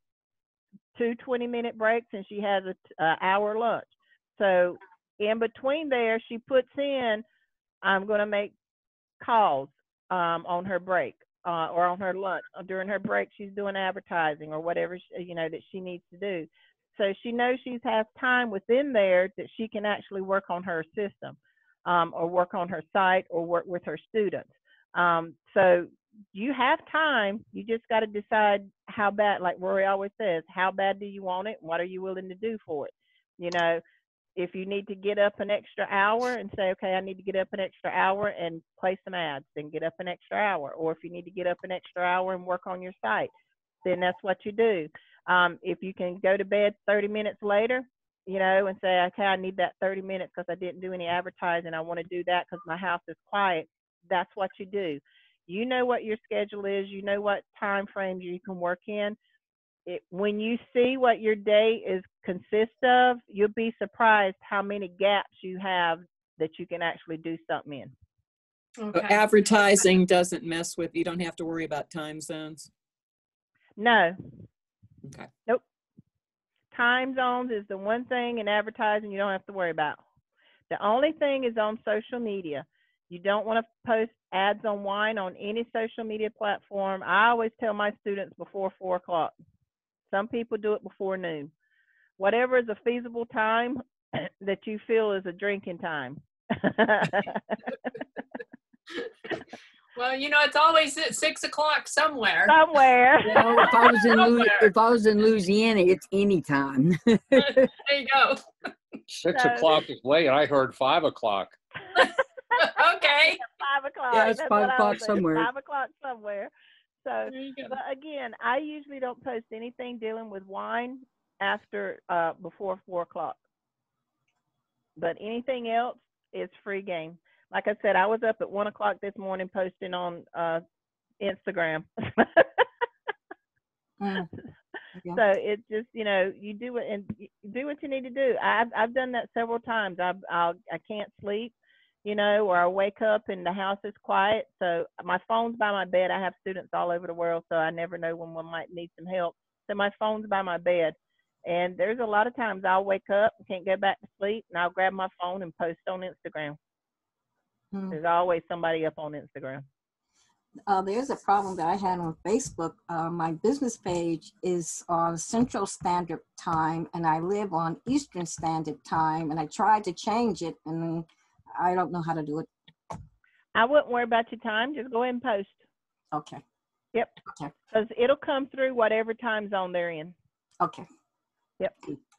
Speaker 2: 2 20-minute breaks and she has an hour lunch. So in between there, she puts in, I'm going to make calls on her break. Or on her lunch. During her break, she's doing advertising or whatever that she needs to do. So she knows she has time within there that she can actually work on her system, or work on her site, or work with her students. So you have time. You just got to decide how bad. Like Rory always says, how bad do you want it? What are you willing to do for it? If you need to get up an extra hour and say, okay, I need to get up an extra hour and play some ads, then get up an extra hour. Or if you need to get up an extra hour and work on your site, then that's what you do. If you can go to bed 30 minutes later, and say, okay, I need that 30 minutes because I didn't do any advertising. I want to do that because my house is quiet. That's what you do. You know what your schedule is. You know what time frames you can work in. When you see what your day consists of, you'll be surprised how many gaps you have that you can actually do something in.
Speaker 9: Okay.
Speaker 5: Advertising doesn't mess with, you don't have to worry about time zones.
Speaker 2: No.
Speaker 5: Okay.
Speaker 2: Nope. Time zones is the one thing in advertising you don't have to worry about. The only thing is on social media. You don't want to post ads on wine on any social media platform. I always tell my students before 4 o'clock. Some people do it before noon. Whatever is a feasible time that you feel is a drinking time.
Speaker 9: Well, it's always at 6 o'clock somewhere.
Speaker 2: Somewhere.
Speaker 1: Well, if I was in Louisiana, it's any time.
Speaker 9: There you go.
Speaker 6: 6 o'clock is late. I heard 5 o'clock.
Speaker 9: Okay.
Speaker 2: 5 o'clock.
Speaker 1: Yeah, it's
Speaker 2: That's
Speaker 1: 5
Speaker 2: what I
Speaker 1: o'clock
Speaker 2: was saying,
Speaker 1: somewhere.
Speaker 2: 5 o'clock somewhere. So,
Speaker 9: There you go.
Speaker 2: but again, I usually don't post anything dealing with wine after before 4 o'clock. But anything else is free game. Like I said, I was up at 1 o'clock this morning posting on Instagram.
Speaker 3: Yeah.
Speaker 2: So it's just, you do it and you do what you need to do. I've done that several times. I can't sleep, or I wake up and the house is quiet. So my phone's by my bed. I have students all over the world, so I never know when one might need some help. So my phone's by my bed. And there's a lot of times I'll wake up and can't go back to sleep, and I'll grab my phone and post on Instagram. There's always somebody up on Instagram.
Speaker 3: There's a problem that I had on Facebook. My business page is on Central Standard Time, and I live on Eastern Standard Time, and I tried to change it, and I don't know how to do it.
Speaker 2: I wouldn't worry about your time. Just go ahead and post.
Speaker 3: Okay.
Speaker 2: Yep.
Speaker 3: Okay.
Speaker 2: Because it'll come through whatever time zone they're in.
Speaker 3: Okay.
Speaker 2: Yep.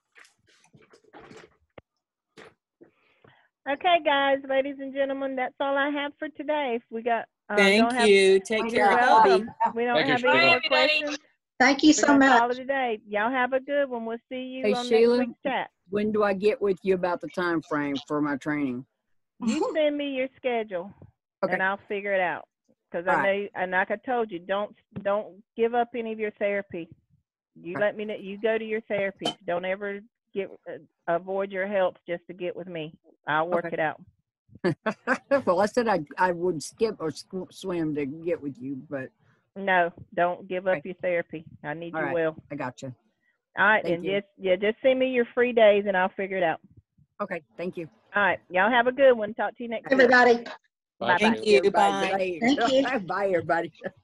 Speaker 2: Okay, guys, ladies and gentlemen, that's all I have for today. If we got,
Speaker 5: Thank you. Take
Speaker 3: You're
Speaker 5: care,
Speaker 2: welcome.
Speaker 5: Abby.
Speaker 2: We don't
Speaker 6: Thank you,
Speaker 2: have
Speaker 6: Sheila.
Speaker 2: any
Speaker 9: Bye,
Speaker 2: more
Speaker 9: everybody.
Speaker 2: questions.
Speaker 10: Thank you
Speaker 2: We're
Speaker 10: so
Speaker 2: gonna call
Speaker 10: much.
Speaker 2: it a day. Y'all have a good one. We'll see you
Speaker 1: Hey,
Speaker 2: on
Speaker 1: Sheila.
Speaker 2: next week's chat.
Speaker 1: When do I get with you about the time frame for my training?
Speaker 2: You send me your schedule,
Speaker 1: Okay.
Speaker 2: and I'll figure it out. Because I
Speaker 1: All
Speaker 2: know,
Speaker 1: right.
Speaker 2: and like I told you, don't give up any of your therapy. You let me know. You go to your therapy. Don't ever avoid your help just to get with me. I'll work
Speaker 1: Okay.
Speaker 2: it out.
Speaker 1: Well, I said I would skip or swim to get with you, but
Speaker 2: No, don't give up
Speaker 1: Okay.
Speaker 2: your therapy. I need
Speaker 1: All
Speaker 2: you
Speaker 1: right.
Speaker 2: well.
Speaker 1: I got you.
Speaker 2: All right,
Speaker 1: Thank
Speaker 2: and
Speaker 1: you.
Speaker 2: just send me your free days and I'll figure it out.
Speaker 1: Okay. Thank you.
Speaker 2: All right, y'all have a good one. Talk to you next week.
Speaker 10: Everybody,
Speaker 6: Bye,
Speaker 2: Bye-bye.
Speaker 5: Thank
Speaker 6: Sheila.
Speaker 5: you. Bye.
Speaker 10: Thank you.
Speaker 1: Bye, everybody.